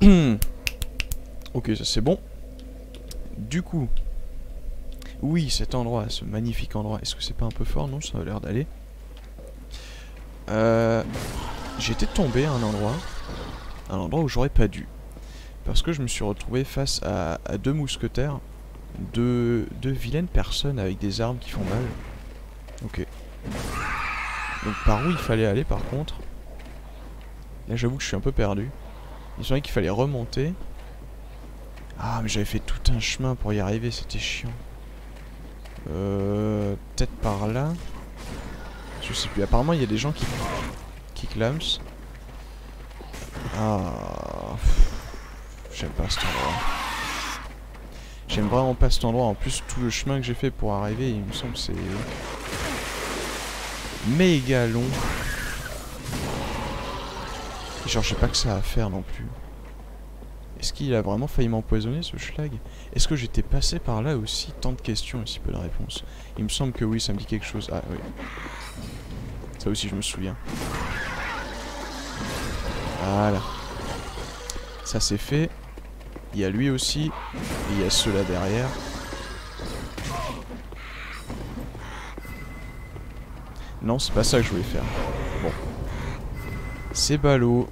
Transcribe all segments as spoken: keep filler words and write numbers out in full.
Ok, ça c'est bon. Du coup... Oui, cet endroit, ce magnifique endroit. Est-ce que c'est pas un peu fort? Non, ça a l'air d'aller. Euh... J'étais tombé à un endroit. Un endroit où j'aurais pas dû. Parce que je me suis retrouvé face à, à deux mousquetaires. Deux, deux vilaines personnes avec des armes qui font mal. Ok. Donc par où il fallait aller par contre? Là j'avoue que je suis un peu perdu. Il me semblait qu'il fallait remonter. Ah mais j'avais fait tout un chemin pour y arriver, c'était chiant. Euh... Peut-être par là. Je sais plus, apparemment il y a des gens qui... qui clament. Ah... J'aime pas cet endroit. J'aime vraiment pas cet endroit. En plus tout le chemin que j'ai fait pour arriver, il me semble que c'est... méga long. Genre je sais pas que ça à faire non plus. Est-ce qu'il a vraiment failli m'empoisonner ce schlag? Est-ce que j'étais passé par là aussi? Tant de questions et si peu de réponses. Il me semble que oui, ça me dit quelque chose. Ah oui. Ça aussi je me souviens. Voilà. Ça c'est fait. Il y a lui aussi. Et il y a ceux-là derrière. Non, c'est pas ça que je voulais faire. Bon. C'est ballot.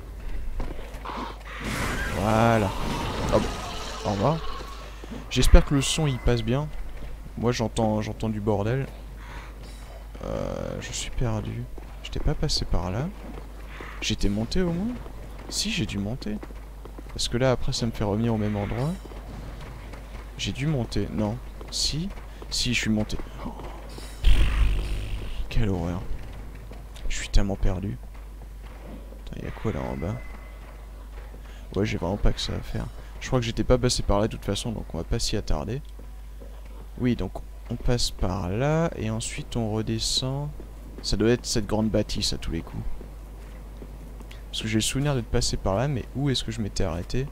Voilà. Oh, au revoir. J'espère que le son il passe bien. Moi j'entends j'entends du bordel. Euh, je suis perdu. J'étais pas passé par là. J'étais monté au moins? Si, j'ai dû monter. Parce que là après ça me fait revenir au même endroit. J'ai dû monter. Non. Si. Si, je suis monté. Oh. Quelle horreur. Je suis tellement perdu. Il y a quoi là en bas? Ouais, j'ai vraiment pas que ça à faire. Je crois que j'étais pas passé par là de toute façon, donc on va pas s'y attarder. Oui, donc on passe par là, et ensuite on redescend. Ça doit être cette grande bâtisse à tous les coups. Parce que j'ai le souvenir d'être passé par là, mais où est-ce que je m'étais arrêté?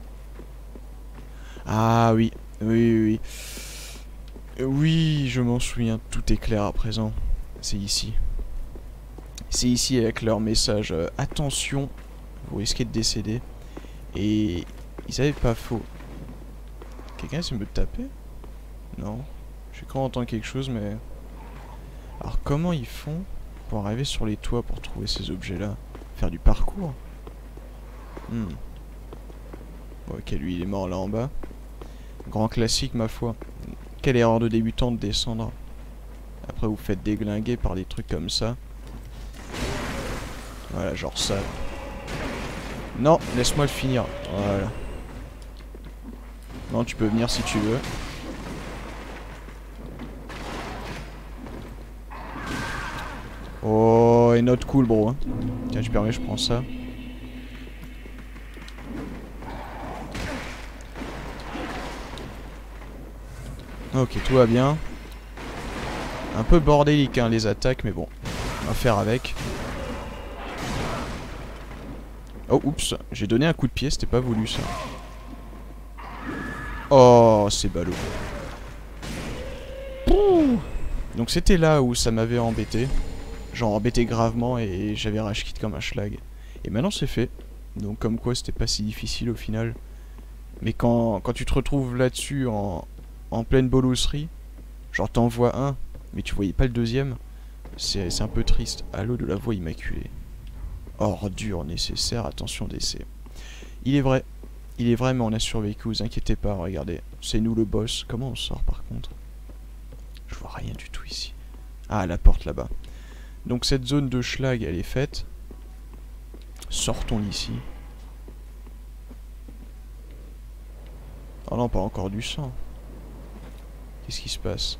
Ah oui, oui, oui, oui. Oui, je m'en souviens, tout est clair à présent. C'est ici. C'est ici avec leur message euh, attention, vous risquez de décéder. Et ils avaient pas faux. Quelqu'un essaie de me taper? Non. J'ai cru entendre quelque chose, mais... Alors comment ils font pour arriver sur les toits pour trouver ces objets-là? Faire du parcours? Hmm. Bon, ok, lui il est mort là en bas. Grand classique, ma foi. Quelle erreur de débutant de descendre. Après vous faites déglinguer par des trucs comme ça. Voilà, genre ça. Non, laisse-moi le finir. Voilà. Non, tu peux venir si tu veux. Oh, et not cool, bro. Hein. Tiens, tu permets, je prends ça. Ok, tout va bien. Un peu bordélique, hein, les attaques, mais bon. On va faire avec. Oh, oups. J'ai donné un coup de pied, c'était pas voulu, ça. Oh, c'est ballot. Pouh. Donc c'était là où ça m'avait embêté. Genre embêté gravement et j'avais rage quit comme un schlag. Et maintenant c'est fait. Donc comme quoi c'était pas si difficile au final. Mais quand, quand tu te retrouves là-dessus en, en pleine bolosserie, genre t'en vois un, mais tu voyais pas le deuxième, c'est un peu triste. Halo de la voie immaculée. Ordure nécessaire, attention décès. Il est vrai. Il est vrai, mais on a survécu, vous inquiétez pas, regardez. C'est nous le boss. Comment on sort par contre? Je vois rien du tout ici. Ah, la porte là-bas. Donc cette zone de schlag, elle est faite. Sortons d'ici. Oh non, pas encore du sang. Qu'est-ce qui se passe?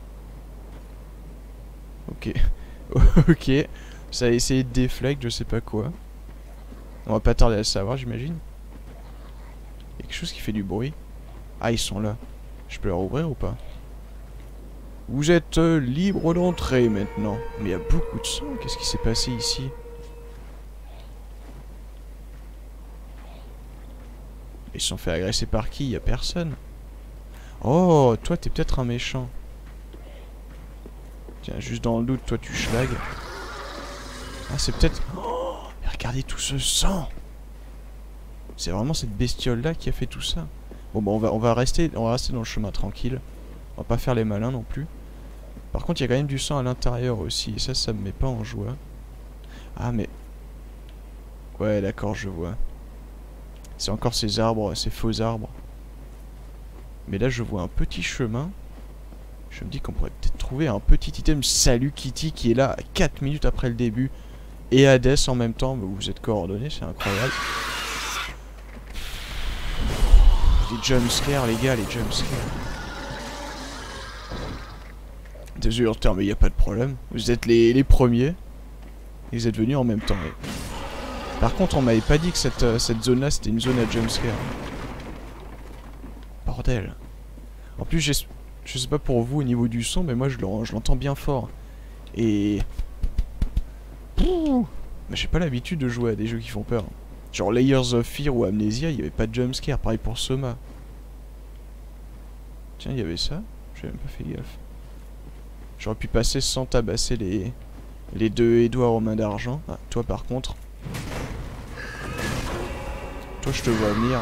Ok. Ok. Ça a essayé de déflect, je sais pas quoi. On va pas tarder à le savoir, j'imagine. Il y a quelque chose qui fait du bruit. Ah, ils sont là. Je peux leur ouvrir ou pas? Vous êtes euh, libre d'entrer maintenant. Mais il y a beaucoup de sang. Qu'est-ce qui s'est passé ici? Ils se sont fait agresser par qui? Il y a personne. Oh, toi t'es peut-être un méchant. Tiens, juste dans le doute, toi tu schlag. Ah, c'est peut-être... Oh, regardez tout ce sang. C'est vraiment cette bestiole là qui a fait tout ça. Bon bah on va, on va rester on va rester dans le chemin tranquille. On va pas faire les malins non plus. Par contre il y a quand même du sang à l'intérieur aussi. Et ça, ça me met pas en joie. Ah mais... Ouais d'accord, je vois. C'est encore ces arbres, ces faux arbres. Mais là je vois un petit chemin. Je me dis qu'on pourrait peut-être trouver un petit item Salut Kitty qui est là quatre minutes après le début. Et Hades en même temps. Mais vous êtes coordonnés, c'est incroyable. Les jumpscares les gars, les jumpscares. Désolé mais il n'y a pas de problème. Vous êtes les, les premiers. Et vous êtes venus en même temps. Et... Par contre on m'avait pas dit que cette, euh, cette zone là c'était une zone à jumpscare. Bordel. En plus j'ai... Je sais pas pour vous au niveau du son, mais moi je l'entends bien fort. Et... Pouh, mais j'ai pas l'habitude de jouer à des jeux qui font peur. Genre Layers of Fear ou Amnesia, il y avait pas de jumpscare, pareil pour Soma. Tiens, il y avait ça. J'ai même pas fait gaffe. J'aurais pu passer sans tabasser les... les deux Édouards aux mains d'argent. Ah, toi par contre... Toi je te vois venir.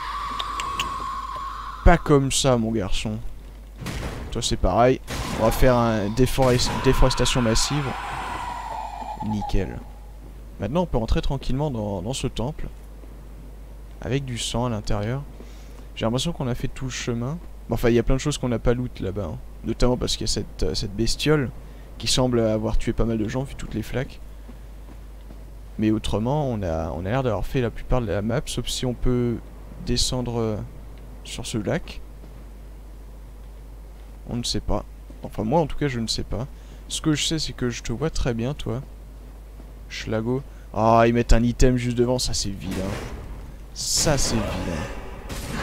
Pas comme ça mon garçon. Toi c'est pareil. On va faire une déforest déforestation massive. Nickel. Maintenant on peut rentrer tranquillement dans, dans ce temple. Avec du sang à l'intérieur. J'ai l'impression qu'on a fait tout le chemin. Bon, enfin il y a plein de choses qu'on n'a pas loot là-bas. Hein. Notamment parce qu'il y a cette, euh, cette bestiole qui semble avoir tué pas mal de gens vu toutes les flaques. Mais autrement on a, on a l'air d'avoir fait la plupart de la map. Sauf si on peut descendre euh, sur ce lac. On ne sait pas. Enfin moi en tout cas je ne sais pas. Ce que je sais c'est que je te vois très bien toi. Schlago. Ah ils mettent un item juste devant. Ça c'est vilain. Ça c'est vilain.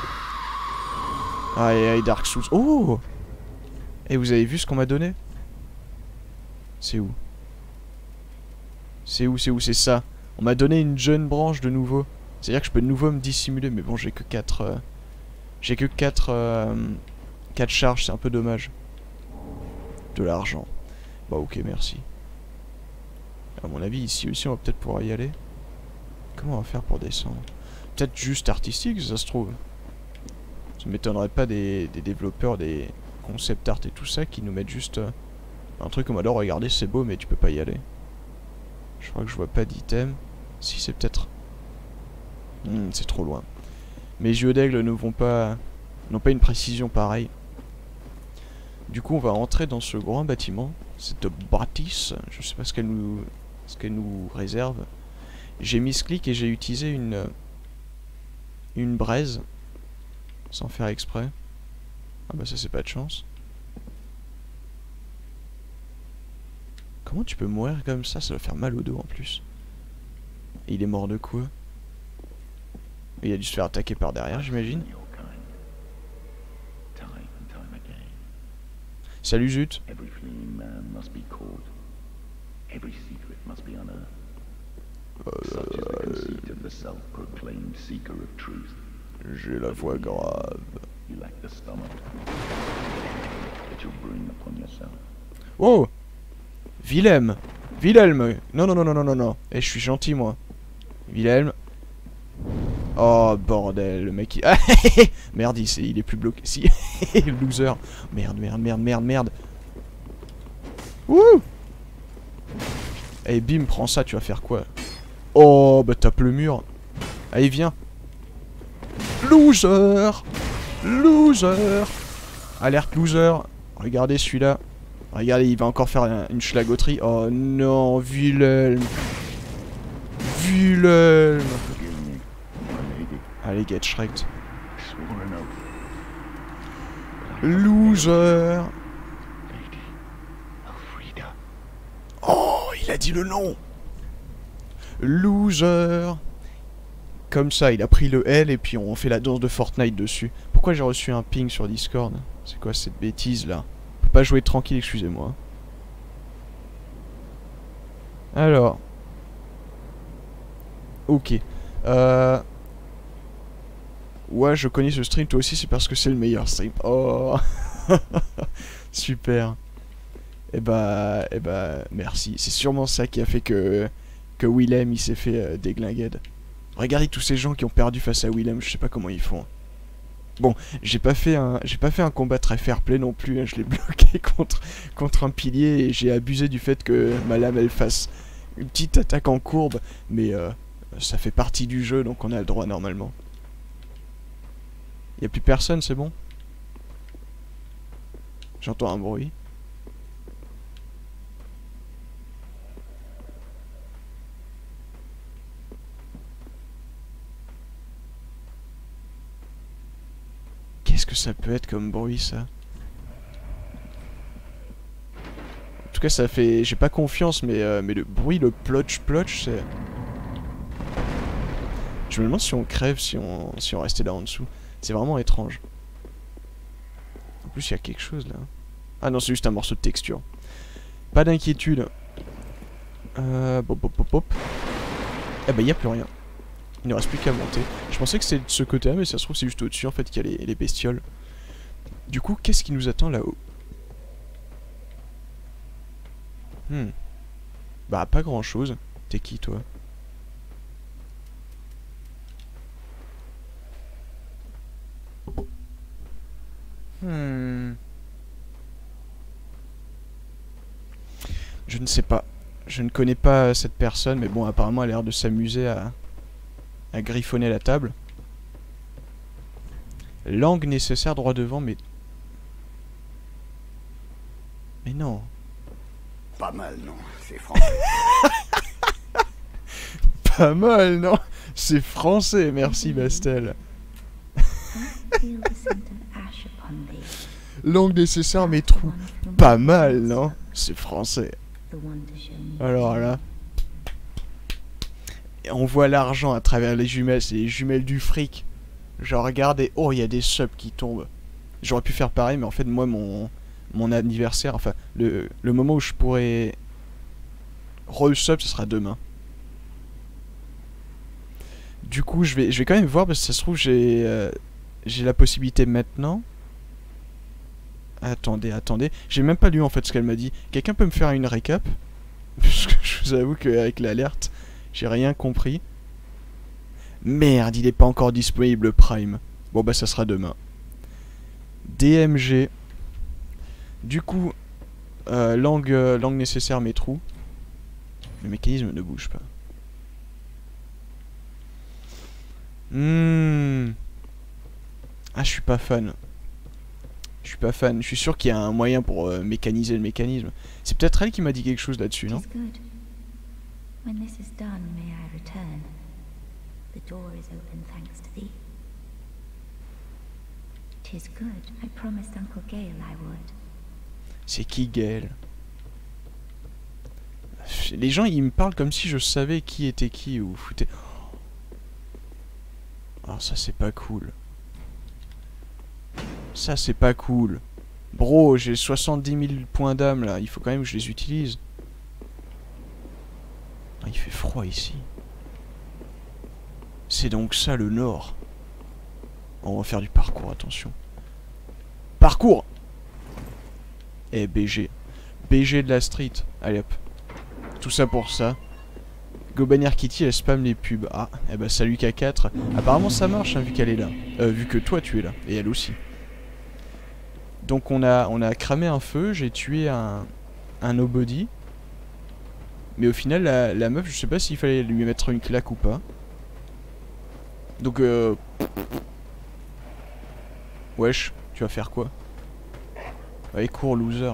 Aïe aïe Dark Souls. Oh. Et vous avez vu ce qu'on m'a donné? C'est où? C'est où c'est où c'est ça? On m'a donné une jeune branche de nouveau. C'est à dire que je peux de nouveau me dissimuler. Mais bon j'ai que quatre euh... J'ai que quatre euh... quatre charges, c'est un peu dommage. De l'argent. Bah ok, merci. À mon avis, ici aussi, on va peut-être pouvoir y aller. Comment on va faire pour descendre? Peut-être juste artistique, ça se trouve. Ça m'étonnerait pas des, des développeurs, des concept art et tout ça, qui nous mettent juste euh, un truc comme alors, regardez, c'est beau, mais tu peux pas y aller. Je crois que je vois pas d'item. Si, c'est peut-être... Hmm, c'est trop loin. Mes yeux d'aigle ne vont pas... n'ont pas une précision pareille. Du coup on va entrer dans ce grand bâtiment. Cette bâtisse. Je sais pas ce qu'elle nous... ce qu'elle nous réserve. J'ai mis ce clic et j'ai utilisé une... une braise. Sans faire exprès. Ah bah ça c'est pas de chance. Comment tu peux mourir comme ça? Ça doit faire mal au dos en plus. Et il est mort de quoi? Il a dû se faire attaquer par derrière j'imagine. Salut Zut. J'ai la voix grave. Oh, Wilhelm. Wilhelm. Non, non, non, non, non, non, non. Eh, je suis gentil, moi. Wilhelm. Oh, bordel, le mec... Il... Ah, merde, il, est, il est plus bloqué. Si, loser. Merde, merde, merde, merde, merde. Ouh. Eh, bim, prends ça, tu vas faire quoi? Oh, bah tape le mur. Allez, viens. Loser. Loser. Alerte loser. Regardez celui-là. Regardez, il va encore faire un, une schlagoterie. Oh non, Wilhelm. Wilhelm. Allez, get shreked. Loser. Oh, il a dit le nom. Loser. Comme ça, il a pris le L et puis on fait la danse de Fortnite dessus. Pourquoi j'ai reçu un ping sur Discord? C'est quoi cette bêtise là? On peut pas jouer tranquille, excusez-moi. Alors. Ok. Euh... Ouais, je connais ce stream, toi aussi, c'est parce que c'est le meilleur stream. Oh. Super. Et bah, et bah, merci. C'est sûrement ça qui a fait que que Willem il s'est fait euh, déglinguer. Regardez tous ces gens qui ont perdu face à Willem, je sais pas comment ils font. Bon, j'ai pas fait un j'ai pas fait un combat très fair play non plus, hein. Je l'ai bloqué contre, contre un pilier et j'ai abusé du fait que ma lame elle fasse une petite attaque en courbe, mais euh, ça fait partie du jeu donc on a le droit normalement. Y a plus personne, c'est bon? J'entends un bruit. Qu'est-ce que ça peut être comme bruit, ça? En tout cas, ça fait... J'ai pas confiance, mais, euh, mais le bruit, le plotch-plotch, c'est... Je me demande si on crève, si on, si on restait là en dessous. C'est vraiment étrange. En plus, il y a quelque chose, là. Ah non, c'est juste un morceau de texture. Pas d'inquiétude. Euh... Bop, bop, bop, bop. Eh ben, il n'y a plus rien. Il ne reste plus qu'à monter. Je pensais que c'était de ce côté-là, mais ça se trouve c'est juste au-dessus en fait qu'il y a les, les bestioles. Du coup, qu'est-ce qui nous attend là-haut? Hmm. Bah, pas grand-chose. T'es qui, toi? Hmm. Je ne sais pas. Je ne connais pas cette personne, mais bon, apparemment elle a l'air de s'amuser à... à griffonner la table. Langue nécessaire droit devant, mais... Mais non. Pas mal, non? C'est français. Pas mal, non? C'est français, merci Bastel. Langue nécessaire, mais trou. Pas mal, non? C'est français. Alors là... Et on voit l'argent à travers les jumelles, c'est les jumelles du fric. Je regarde et oh, il y a des subs qui tombent. J'aurais pu faire pareil, mais en fait, moi, mon, mon anniversaire, enfin, le, le moment où je pourrais re-sub, ce sera demain. Du coup, je vais, je vais quand même voir, parce que ça se trouve, j'ai euh, j'ai la possibilité maintenant. Attendez, attendez. J'ai même pas lu, en fait, ce qu'elle m'a dit. Quelqu'un peut me faire une récap? Parce que je vous avoue qu'avec l'alerte... J'ai rien compris. Merde, il est pas encore disponible le Prime. Bon bah ça sera demain. D M G. Du coup, euh, langue, euh, langue nécessaire mais trou. Le mécanisme ne bouge pas. Hmm. Ah, je suis pas fan. Je suis pas fan. Je suis sûr qu'il y a un moyen pour euh, mécaniser le mécanisme. C'est peut-être elle qui m'a dit quelque chose là-dessus, non? When this is done, may I return? The door is open thanks to thee. 'Tis good. I promised Uncle Gale I would. C'est qui Gaël? Les gens ils me parlent comme si je savais qui était qui ou foutez. Alors ça c'est pas cool. Ça c'est pas cool. Bro, j'ai soixante-dix mille points d'âme là, il faut quand même que je les utilise. Ah, il fait froid ici. C'est donc ça le nord. On va faire du parcours, attention. Parcours! Eh, B G. B G de la street. Allez hop. Tout ça pour ça. Gobanière Kitty, elle spam les pubs. Ah, eh ben salut K quatre. Apparemment ça marche, hein, vu qu'elle est là. Euh, vu que toi tu es là. Et elle aussi. Donc on a, on a cramé un feu, j'ai tué un, un nobody. Mais au final, la, la meuf, je sais pas s'il fallait lui mettre une claque ou pas. Donc, euh... wesh, tu vas faire quoi? Allez, cours, loser.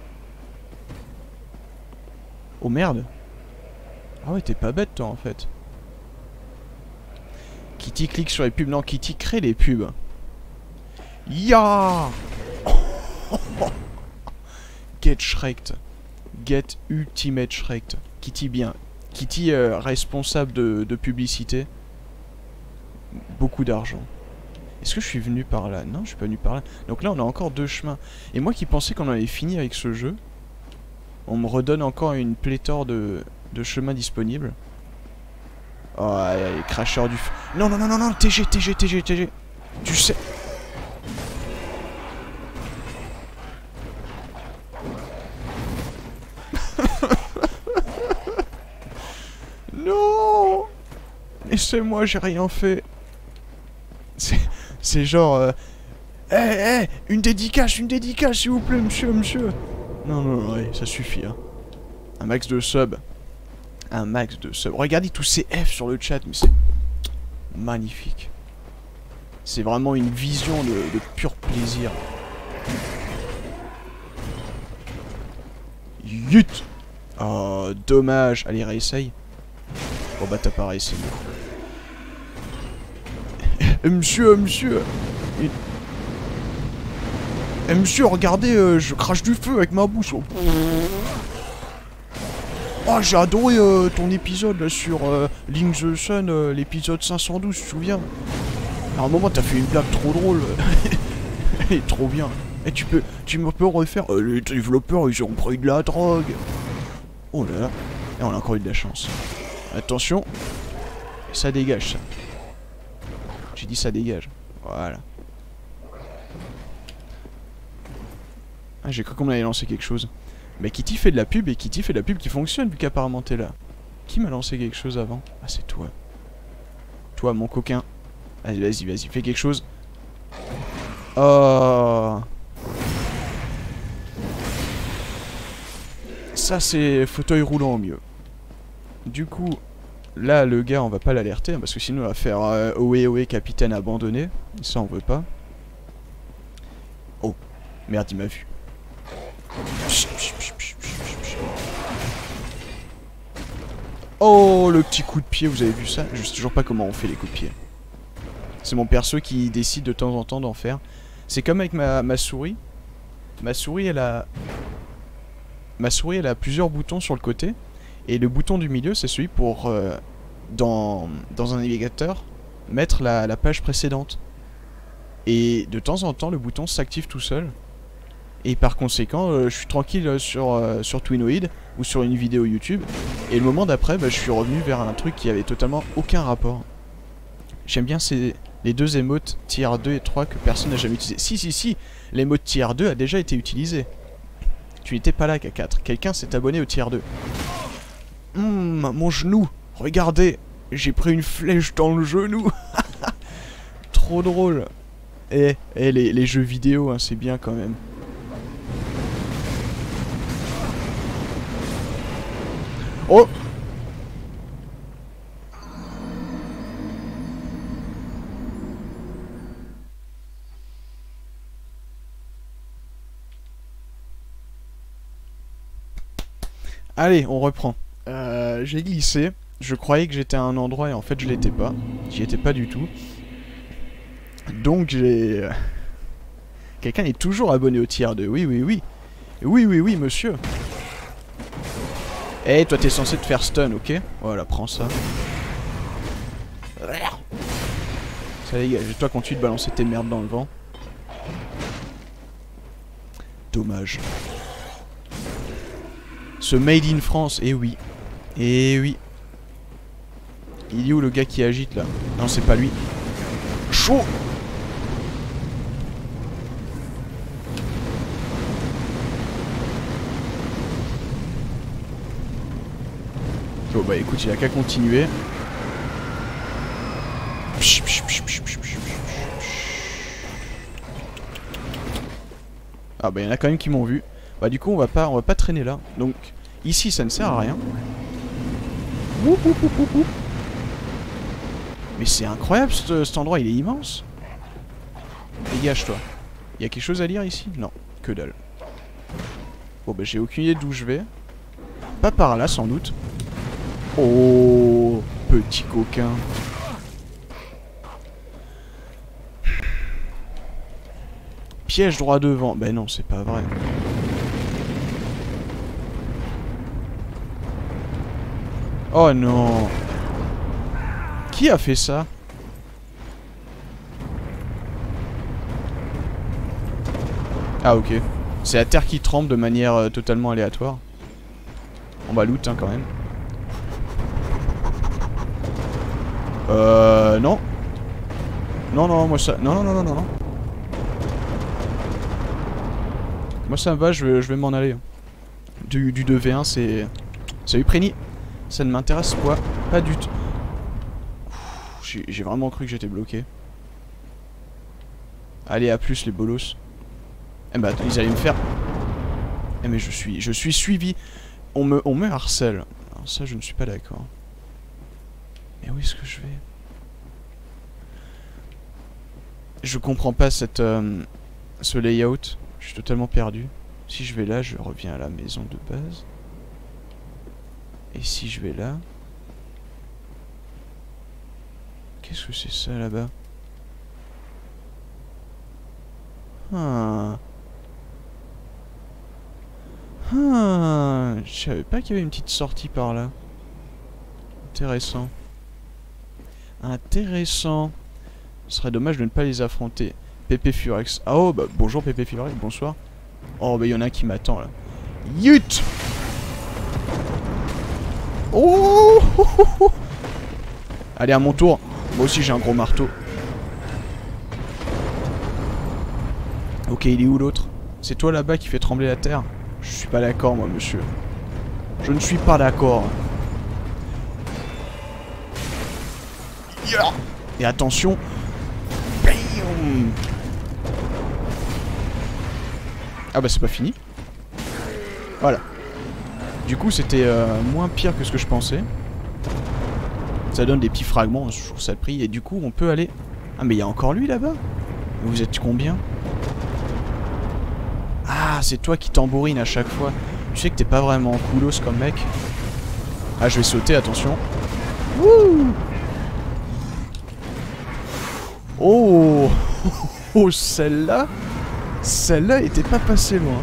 Oh merde. Ah ouais, t'es pas bête, toi, en fait. Kitty clique sur les pubs. Non, Kitty crée les pubs. Ya. Get Shreked. Get Ultimate Shreked. Kitty bien. Kitty euh, responsable de, de publicité. Beaucoup d'argent. Est-ce que je suis venu par là? Non, je suis pas venu par là. Donc là, on a encore deux chemins. Et moi qui pensais qu'on avait fini avec ce jeu, on me redonne encore une pléthore de, de chemins disponibles. Oh, allez, cracheur du feu. Non, non, non, non, non, T G, T G, T G, T G. Tu sais... Non. laissez-moi, j'ai rien fait. C'est genre... Euh... Eh, hey, hey, une dédicace, une dédicace, s'il vous plaît, monsieur, monsieur. Non, non, non, ouais, ça suffit, hein. Un max de sub. Un max de sub. Regardez tous ces F sur le chat, mais c'est magnifique. C'est vraiment une vision de, de pur plaisir. Yut. Oh, dommage. Allez, réessaye. Bon bah t'as pas réessayé. Monsieur, monsieur. Il... Eh, monsieur, regardez, euh, je crache du feu avec ma bouche. Oh, j'ai adoré euh, ton épisode là, sur euh, Link the Sun, euh, l'épisode cinq cent douze, tu te souviens? À un moment, t'as fait une blague trop drôle. Elle est trop bien. Et tu peux, tu me peux refaire. Euh, les développeurs, ils ont pris de la drogue. Oh là là. Et on a encore eu de la chance. Attention. Ça dégage, ça. J'ai dit ça dégage. Voilà. Ah, j'ai cru qu'on allait lancer quelque chose. Mais Kitty fait de la pub et Kitty fait de la pub qui fonctionne vu qu'apparemment t'es là. Qui m'a lancé quelque chose avant? Ah, c'est toi. Toi, mon coquin. Vas-y, vas-y, vas-y, fais quelque chose. Oh. Ça, c'est fauteuil roulant au mieux. Du coup, là, le gars, on va pas l'alerter hein, parce que sinon, on va faire euh, Ohé ohé, capitaine abandonné. Ça, on veut pas. Oh, merde, il m'a vu. Oh, le petit coup de pied, vous avez vu ça? Je sais toujours pas comment on fait les coups de pied. C'est mon perso qui décide de temps en temps d'en faire. C'est comme avec ma, ma souris. Ma souris, elle a... Ma souris, elle a plusieurs boutons sur le côté. Et le bouton du milieu, c'est celui pour, euh, dans, dans un navigateur, mettre la, la page précédente. Et de temps en temps, le bouton s'active tout seul. Et par conséquent, euh, je suis tranquille sur, euh, sur Twinoid ou sur une vidéo YouTube. Et le moment d'après, bah, je suis revenu vers un truc qui avait totalement aucun rapport. J'aime bien ces, les deux émotes tier deux et trois que personne n'a jamais utilisé. Si, si, si, l'émote tier deux a déjà été utilisé. Tu n'étais pas là, K quatre. Quelqu'un s'est abonné au tier deux. Hum, mon genou. Regardez, j'ai pris une flèche dans le genou. Trop drôle. Eh, eh les, les jeux vidéo, hein, c'est bien quand même. Oh! Allez, on reprend. Euh, j'ai glissé. Je croyais que j'étais à un endroit et en fait je l'étais pas. J'y étais pas du tout. Donc j'ai... Quelqu'un est toujours abonné au tier deux. Oui, oui, oui. Oui, oui, oui, monsieur. Eh, hey, toi t'es censé te faire stun, ok? Voilà, prends ça. Ça dégage. Toi continue de balancer tes merdes dans le vent. Dommage. Ce Made in France, eh oui. Eh oui. Il est où le gars qui agite là? Non, c'est pas lui. Chaud! Oh bah écoute, il a qu'à continuer. Ah bah il y en a quand même qui m'ont vu. Bah du coup on va pas on va pas traîner là. Donc ici ça ne sert à rien. Mais c'est incroyable cet, cet endroit, il est immense. Dégage-toi. Il y a quelque chose à lire ici? Non, que dalle. Bon bah j'ai aucune idée d'où je vais. Pas par là sans doute. Oh, petit coquin. Piège droit devant. Ben non, c'est pas vrai. Oh non. Qui a fait ça? Ah ok. C'est la terre qui tremble de manière euh, totalement aléatoire. On va loot hein, quand même. Euh... Non. Non, non, moi ça... Non, non, non, non, non, non. Moi ça me va, je vais, je vais m'en aller. Du, du deux v un, c'est... Salut Préni. Ça ne m'intéresse pas, pas du tout. J'ai vraiment cru que j'étais bloqué. Allez, à plus les bolos. Eh bah, ils allaient me faire... Eh mais je suis, je suis suivi. On me, on me harcèle. Alors ça, je ne suis pas d'accord. Mais où est-ce que je vais? Je comprends pas cette, euh, ce layout. Je suis totalement perdu. Si je vais là, je reviens à la maison de base. Et si je vais là... Qu'est-ce que c'est ça là-bas? Ah. Ah. Je savais pas qu'il y avait une petite sortie par là. Intéressant. Intéressant. Ce serait dommage de ne pas les affronter. Pépé Furex. Ah oh, bah bonjour Pépé Furex, bonsoir. Oh, bah il y en a un qui m'attend là. Yut. Oh. Allez, à mon tour. Moi aussi j'ai un gros marteau. Ok, il est où l'autre? C'est toi là-bas qui fait trembler la terre? Je suis pas d'accord moi monsieur. Je ne suis pas d'accord. Yeah. Et attention. Bam. Ah bah c'est pas fini. Voilà. Du coup c'était euh, moins pire que ce que je pensais. Ça donne des petits fragments, je trouve ça le prix. Et du coup on peut aller... Ah mais il y a encore lui là-bas. Vous êtes combien? Ah c'est toi qui tambourine à chaque fois. Tu sais que t'es pas vraiment coolos comme mec. Ah je vais sauter, attention. Wouh. Oh. Oh celle-là. Celle-là était pas passée loin.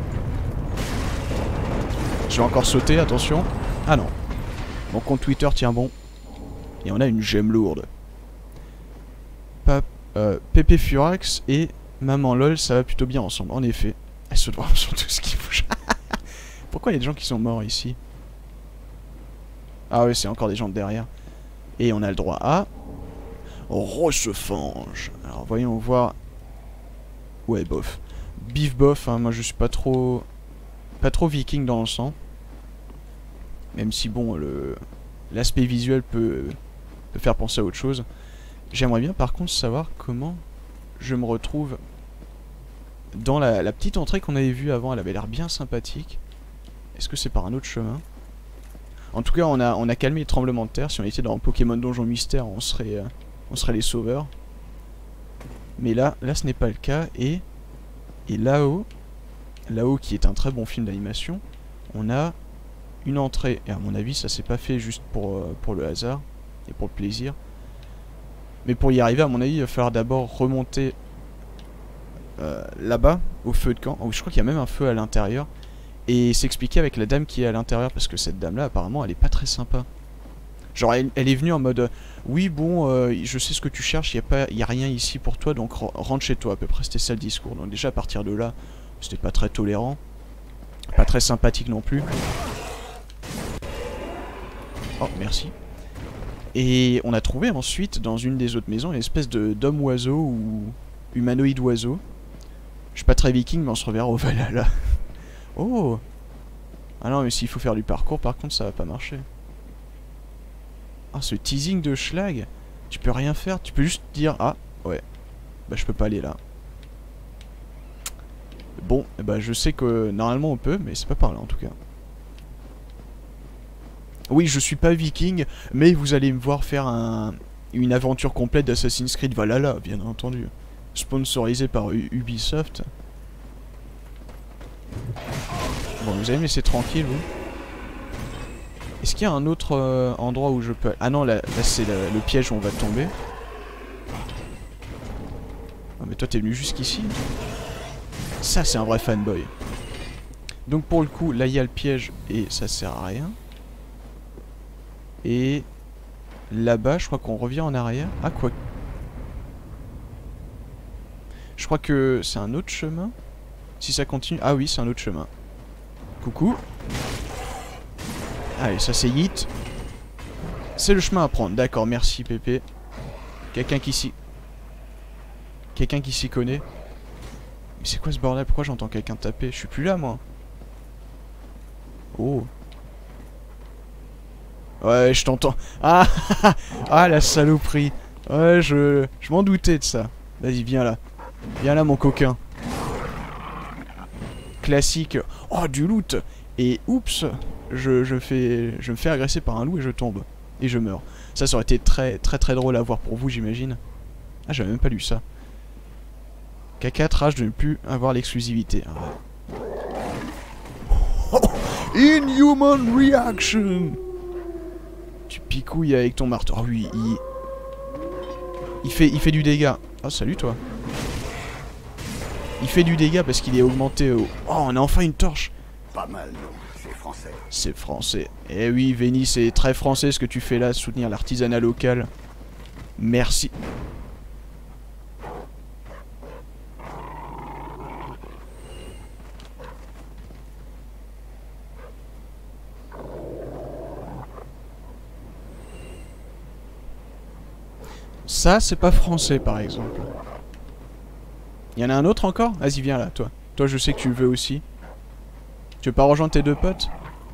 Je vais encore sauter, attention. Ah non. Mon compte Twitter tient bon. Et on a une gemme lourde. Pap, euh, Pépé Furax et Maman LOL, ça va plutôt bien ensemble. En effet. Elles se droppent sur tout ce qui bouge. Pourquoi il y a des gens qui sont morts ici? Ah oui, c'est encore des gens de derrière. Et on a le droit à... Rochefange. Alors voyons voir... Ouais, bof. Bif bof, hein, moi je suis pas trop... Pas trop viking dans le sang. Même si bon, le... l'aspect visuel peut... peut faire penser à autre chose. J'aimerais bien par contre savoir comment je me retrouve dans la, la petite entrée qu'on avait vue avant. Elle avait l'air bien sympathique. Est-ce que c'est par un autre chemin? En tout cas, on a, on a calmé les tremblements de terre. Si on était dans Pokémon Donjon Mystère, on serait, euh, on serait les sauveurs. Mais là, là ce n'est pas le cas. Et, et là-haut, là-haut qui est un très bon film d'animation, on a une entrée. Et à mon avis, ça s'est pas fait juste pour, euh, pour le hasard et pour le plaisir. Mais pour y arriver, à mon avis, il va falloir d'abord remonter euh, là-bas, au feu de camp. Oh, je crois qu'il y a même un feu à l'intérieur. Et s'expliquer avec la dame qui est à l'intérieur, parce que cette dame-là, apparemment, elle est pas très sympa. Genre, elle, elle est venue en mode euh, oui, bon, euh, je sais ce que tu cherches, il n'y a, pas, y a rien ici pour toi, donc rentre chez toi. À peu près, c'était ça le discours. Donc, déjà, à partir de là, c'était pas très tolérant. Pas très sympathique non plus. Oh, merci. Et on a trouvé ensuite, dans une des autres maisons, une espèce de d'homme-oiseau ou humanoïde-oiseau. Je suis pas très viking, mais on se reverra au Valhalla. Oh! Ah non, mais s'il faut faire du parcours, par contre, ça va pas marcher. Ah, ce teasing de schlag! Tu peux rien faire, tu peux juste dire, ah, ouais, bah je peux pas aller là. Bon, bah je sais que normalement on peut, mais c'est pas par là en tout cas. Oui, je suis pas viking, mais vous allez me voir faire un, une aventure complète d'Assassin's Creed Valhalla, bien entendu. Sponsorisé par U Ubisoft. Bon, vous allez me laisser tranquille, vous. Est-ce qu'il y a un autre euh, endroit où je peux... Ah non, là, là c'est le, le piège où on va tomber. Oh, mais toi, t'es venu jusqu'ici. Ça, c'est un vrai fanboy. Donc, pour le coup, là, il y a le piège et ça sert à rien. Et là-bas, je crois qu'on revient en arrière. Ah, quoi? Je crois que c'est un autre chemin. Si ça continue... Ah oui, c'est un autre chemin. Coucou. Allez, ça c'est Yeet. C'est le chemin à prendre. D'accord, merci Pépé. Quelqu'un qui s'y... Quelqu'un qui s'y connaît. Mais c'est quoi ce bordel? Pourquoi j'entends quelqu'un taper? Je suis plus là, moi. Oh. Ouais, je t'entends. Ah, ah, la saloperie. Ouais, je, je m'en doutais de ça. Vas-y, viens là. Viens là, mon coquin. Classique. Oh, du loot. Et oups, je, je, fais, je me fais agresser par un loup et je tombe. Et je meurs. Ça, ça aurait été très très très drôle à voir pour vous, j'imagine. Ah, j'avais même pas lu ça. Caca, rage de ne plus avoir l'exclusivité. Ah, ouais. Inhuman reaction. Tu picouilles avec ton marteau. Oh oui, il... Il fait, il fait du dégât. Oh, salut toi. Il fait du dégât parce qu'il est augmenté au... Oh, on a enfin une torche. Pas mal, non? C'est français. C'est français. Eh oui, Véni, c'est très français ce que tu fais là, soutenir l'artisanat local. Merci. Ça, c'est pas français, par exemple. Il y en a un autre encore? Vas-y, viens là, toi. Toi, je sais que tu le veux aussi. Tu veux pas rejoindre tes deux potes?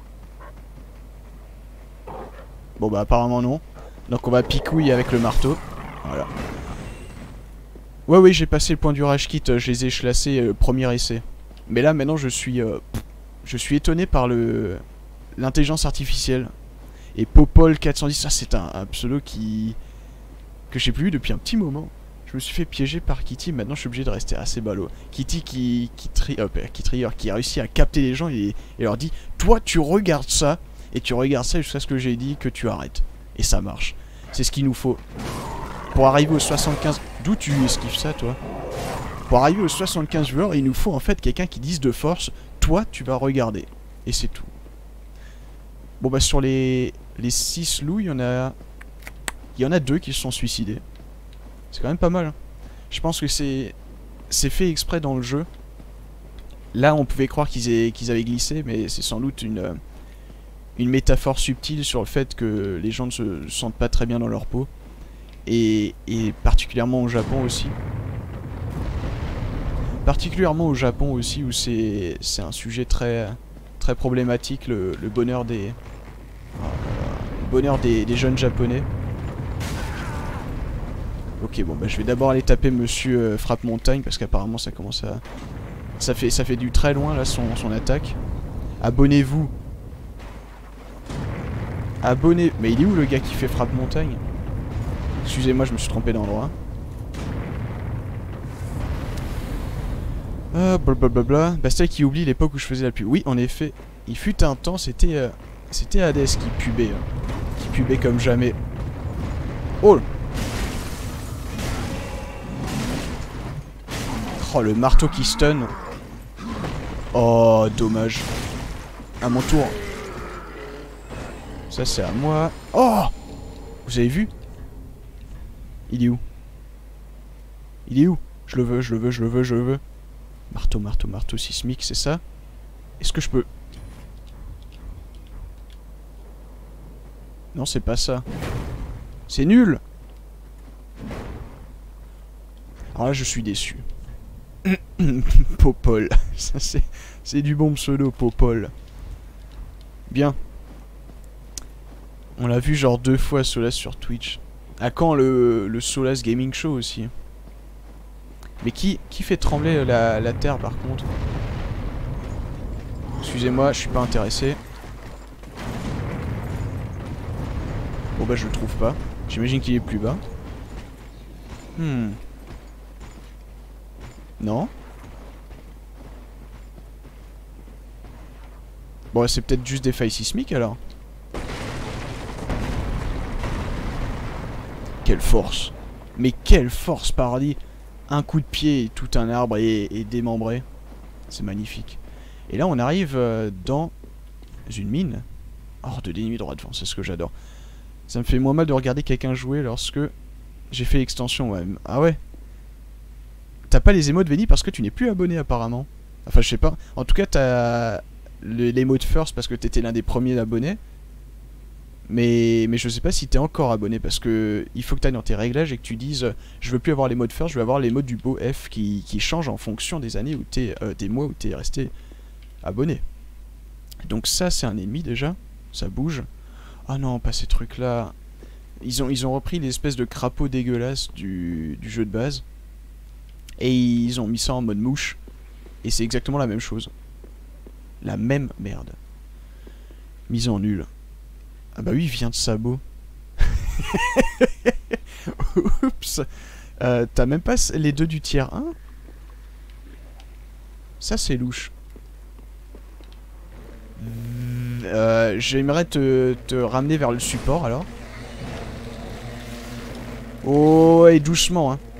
Bon, bah, apparemment non. Donc, on va picouiller avec le marteau. Voilà. Ouais, oui, j'ai passé le point du rage kit. Je les ai chlassés euh, premier essai. Mais là, maintenant, je suis... Euh, je suis étonné par le... l'intelligence artificielle. Et Popol quatre cent dix, ça, c'est un, un pseudo qui... que j'ai plus vu depuis un petit moment. Je me suis fait piéger par Kitty, maintenant je suis obligé de rester assez ballot. Kitty qui qui, tri, euh, qui, trieur, qui a réussi à capter les gens et, et leur dit « Toi tu regardes ça, et tu regardes ça jusqu'à ce que j'ai dit que tu arrêtes. » Et ça marche. C'est ce qu'il nous faut. Pour arriver aux soixante-quinze... D'où tu esquives ça toi? Pour arriver aux soixante-quinze joueurs, il nous faut en fait quelqu'un qui dise de force « Toi tu vas regarder. » Et c'est tout. Bon bah sur les, les six loups, il y en a... Il y en a deux qui se sont suicidés. C'est quand même pas mal. Hein. Je pense que c'est c'est fait exprès dans le jeu. Là, on pouvait croire qu'ils qu'ils avaient glissé, mais c'est sans doute une, une métaphore subtile sur le fait que les gens ne se sentent pas très bien dans leur peau. Et, et particulièrement au Japon aussi. Particulièrement au Japon aussi, où c'est c'est un sujet très, très problématique, le, le bonheur des... Le bonheur des, des jeunes japonais. Ok, bon, bah je vais d'abord aller taper Monsieur euh, Frappe Montagne parce qu'apparemment ça commence à... Ça fait, ça fait du très loin là son, son attaque. Abonnez-vous. Abonnez... Mais il est où le gars qui fait Frappe Montagne? Excusez-moi, je me suis trompé d'endroit. Ah, blablabla. Bastia qui oublie l'époque où je faisais la pub. Oui, en effet, il fut un temps, c'était... Euh, c'était Hades qui pubait. Hein. Qui pubait comme jamais. Oh! Oh, le marteau qui stun. Oh, dommage. À mon tour. Ça, c'est à moi. Oh! Vous avez vu? Il est où? Il est où? Je le veux, je le veux, je le veux, je le veux. Marteau, marteau, marteau sismique, c'est ça? Est-ce que je peux... Non, c'est pas ça. C'est nul! Alors là, je suis déçu. Popol. Ça, c'est... C'est du bon pseudo, Popol. Bien. On l'a vu genre deux fois Solas sur Twitch. À quand le, le Solas Gaming Show aussi? Mais qui, qui fait trembler la, la terre par contre? Excusez-moi, je suis pas intéressé. Bon bah je le trouve pas. J'imagine qu'il est plus bas. Hmm. Non. Bon c'est peut-être juste des failles sismiques alors. Quelle force. Mais quelle force, pardi. Un coup de pied et tout un arbre est, est démembré. C'est magnifique. Et là on arrive euh, dans une mine. Hors de l'ennemi droit devant, c'est ce que j'adore. Ça me fait moins mal de regarder quelqu'un jouer lorsque j'ai fait l'extension. Ouais. Ah ouais. T'as pas les émotes Véni parce que tu n'es plus abonné apparemment. Enfin je sais pas. En tout cas t'as l'émote first parce que t'étais l'un des premiers abonnés. Mais, mais je sais pas si t'es encore abonné parce que il faut que t'ailles dans tes réglages et que tu dises euh, je veux plus avoir les modes first, je veux avoir les modes du beau F qui, qui changent en fonction des années où t'es, euh, des mois où t'es resté abonné. Donc ça c'est un ennemi déjà, ça bouge. Ah non, pas ces trucs-là. Ils ont, ils ont repris l'espèce de crapaud dégueulasse du, du jeu de base. Et ils ont mis ça en mode mouche. Et c'est exactement la même chose. La même merde. Mise en nul. Ah bah oui, il vient de sabot. Oups. Euh, T'as même pas les deux du tiers un? Ça c'est louche. Euh, J'aimerais te, te ramener vers le support alors. Oh, et doucement hein.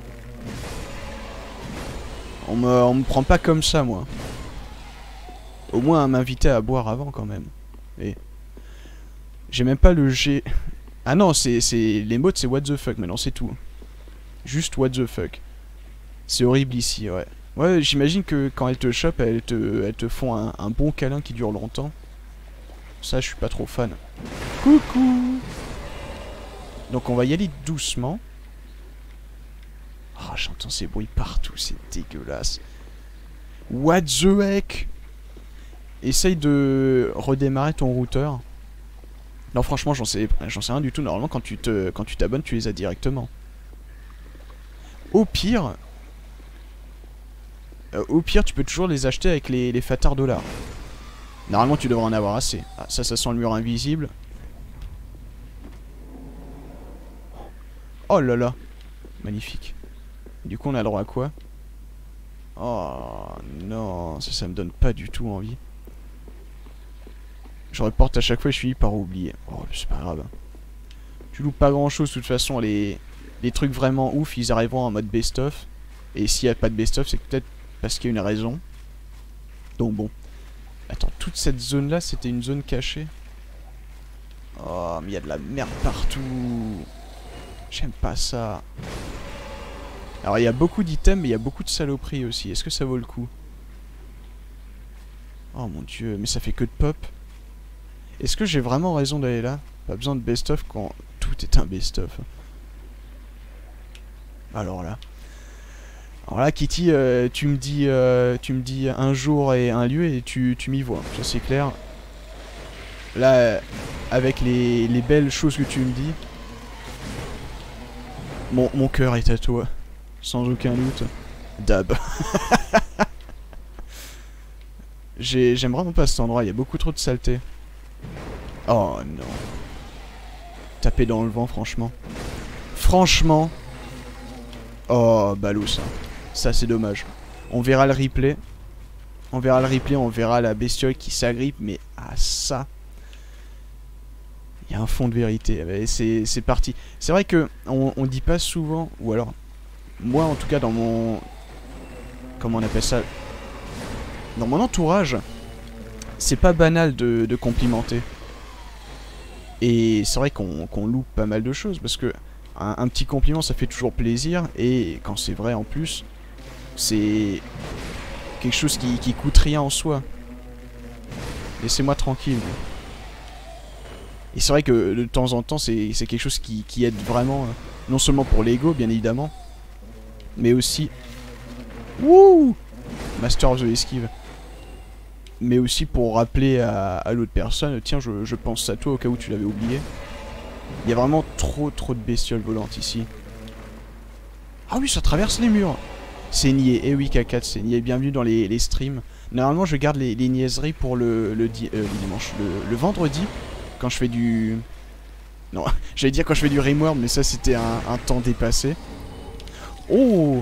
On me, on me prend pas comme ça moi. Au moins m'inviter à boire avant quand même. Et j'ai même pas le G. Ah non, c'est les modes c'est what the fuck maintenant, c'est tout. Juste what the fuck. C'est horrible ici, ouais. Ouais, j'imagine que quand elles te chopent, elles te, elles te font un, un bon câlin qui dure longtemps. Ça, je suis pas trop fan. Coucou. Donc on va y aller doucement. Ah, oh, j'entends ces bruits partout, c'est dégueulasse. What the heck? Essaye de redémarrer ton routeur. Non, franchement, j'en sais, j'en sais rien du tout. Normalement, quand tu te, quand tu t'abonnes, tu les as directement. Au pire, euh, au pire, tu peux toujours les acheter avec les, les Fatar dollars. Normalement, tu devrais en avoir assez. Ah, ça, ça sent le mur invisible. Oh là là, magnifique. Du coup, on a le droit à quoi? Oh non, ça, ça me donne pas du tout envie. Je reporte à chaque fois et je finis par oublier. Oh, c'est pas grave. Tu loupes pas grand chose, de toute façon, les, les trucs vraiment ouf, ils arriveront en mode best-of. Et s'il n'y a pas de best-of, c'est peut-être parce qu'il y a une raison. Donc bon. Attends, toute cette zone-là, c'était une zone cachée. Oh, mais il y a de la merde partout. J'aime pas ça. Alors, il y a beaucoup d'items, mais il y a beaucoup de saloperies aussi. Est-ce que ça vaut le coup? Oh mon dieu, mais ça fait que de pop. Est-ce que j'ai vraiment raison d'aller là? Pas besoin de best-of quand tout est un best-of. Alors là. Alors là, Kitty, euh, tu me dis euh, tu me dis un jour et un lieu et tu, tu m'y vois. Ça c'est clair. Là, euh, avec les, les belles choses que tu me dis, mon, mon cœur est à toi. Sans aucun doute. Dab. J'aime vraiment pas cet endroit, il y a beaucoup trop de saleté. Oh non. Taper dans le vent, franchement. Franchement. Oh, ballot ça. Ça, c'est dommage. On verra le replay. On verra le replay, on verra la bestiole qui s'agrippe, mais à ça. Il y a un fond de vérité. C'est parti. C'est vrai que on, on dit pas souvent, ou alors, moi en tout cas dans mon... Comment on appelle ça? Dans mon entourage, c'est pas banal de, de complimenter. Et c'est vrai qu'on qu'on loupe pas mal de choses, parce que un, un petit compliment ça fait toujours plaisir, et quand c'est vrai en plus, c'est quelque chose qui, qui coûte rien en soi. Laissez-moi tranquille. Et c'est vrai que de temps en temps c'est quelque chose qui, qui aide vraiment, non seulement pour l'ego bien évidemment, mais aussi... Wouh, Master of the Esquive. Mais aussi pour rappeler à, à l'autre personne, tiens, je, je pense à toi au cas où tu l'avais oublié. Il y a vraiment trop trop de bestioles volantes ici. Ah oui, ça traverse les murs. C'est niais, eh oui K quatre, c'est niais, bienvenue dans les, les streams. Normalement je garde les, les niaiseries pour le, le, di euh, le dimanche, le, le vendredi, quand je fais du... Non, j'allais dire quand je fais du Rimworld, mais ça c'était un, un temps dépassé. Oh,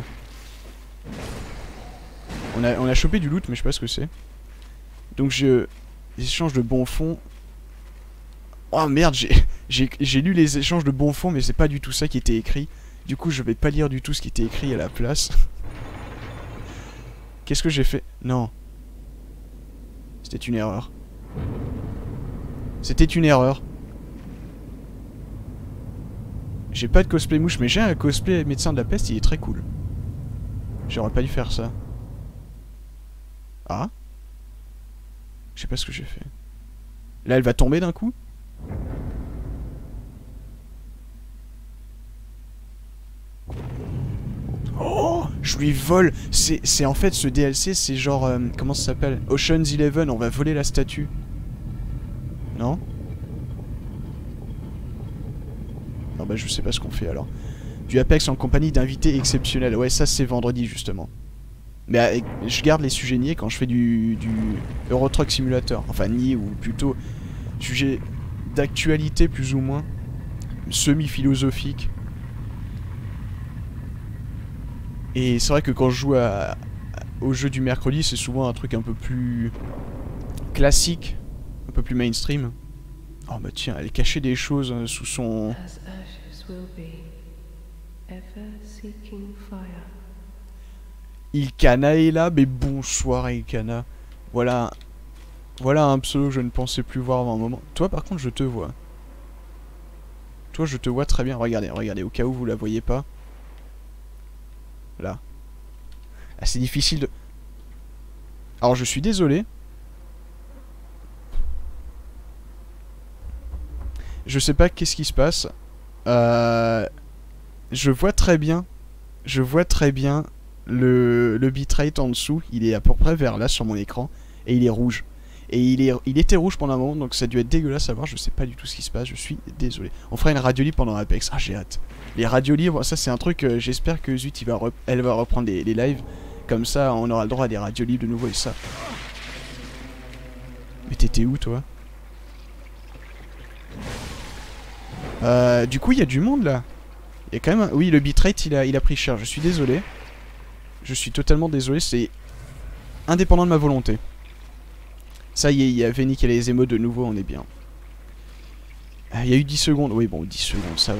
on a, on a chopé du loot, mais je sais pas ce que c'est. Donc je... Les échanges de bons fonds... Oh merde, j'ai lu les échanges de bons fonds, mais c'est pas du tout ça qui était écrit. Du coup, je vais pas lire du tout ce qui était écrit à la place. Qu'est-ce que j'ai fait? Non. C'était une erreur. C'était une erreur. J'ai pas de cosplay mouche, mais j'ai un cosplay médecin de la peste, il est très cool. J'aurais pas dû faire ça. Ah? Je sais pas ce que j'ai fait. Là, elle va tomber d'un coup? Oh, je lui vole. C'est en fait ce D L C, c'est genre... Euh, comment ça s'appelle? Ocean's Eleven, on va voler la statue. Non? bah je sais pas ce qu'on fait alors. Du Apex en compagnie d'invités exceptionnels. Ouais, ça c'est vendredi justement. Mais avec, je garde les sujets niais quand je fais du, du Euro Truck Simulator. Enfin niais ou plutôt sujet d'actualité plus ou moins. Semi-philosophique. Et c'est vrai que quand je joue à, à, au jeu du mercredi, c'est souvent un truc un peu plus classique, un peu plus mainstream. Oh bah tiens, elle cachait des choses euh, sous son... Ilkana est là, mais bonsoir Ilkana. Voilà, voilà un pseudo que je ne pensais plus voir avant un moment. Toi par contre je te vois. Toi je te vois très bien. Regardez, regardez, au cas où vous la voyez pas. Là. Ah, c'est difficile de... Alors je suis désolé. Je sais pas qu'est-ce qui se passe. Euh... Je vois très bien. Je vois très bien le, le bitrate en dessous. Il est à peu près vers là sur mon écran. Et il est rouge. Et il, est, il était rouge pendant un moment. Donc ça a dû être dégueulasse à voir. Je sais pas du tout ce qui se passe. Je suis désolé. On fera une radio libre pendant Apex. Ah j'ai hâte. Les radios libres, ça c'est un truc. Euh, J'espère que Zut il va elle va reprendre les, les lives. Comme ça on aura le droit à des radios libres de nouveau et ça. Mais t'étais où toi? Euh, du coup il y a du monde là. Il y a quand même un... Oui, le bitrate il a, il a pris cher, je suis désolé. Je suis totalement désolé, c'est indépendant de ma volonté. Ça y est, il y a Veni qui a les émotes de nouveau, on est bien. Ah, il y a eu dix secondes, oui bon dix secondes, ça va.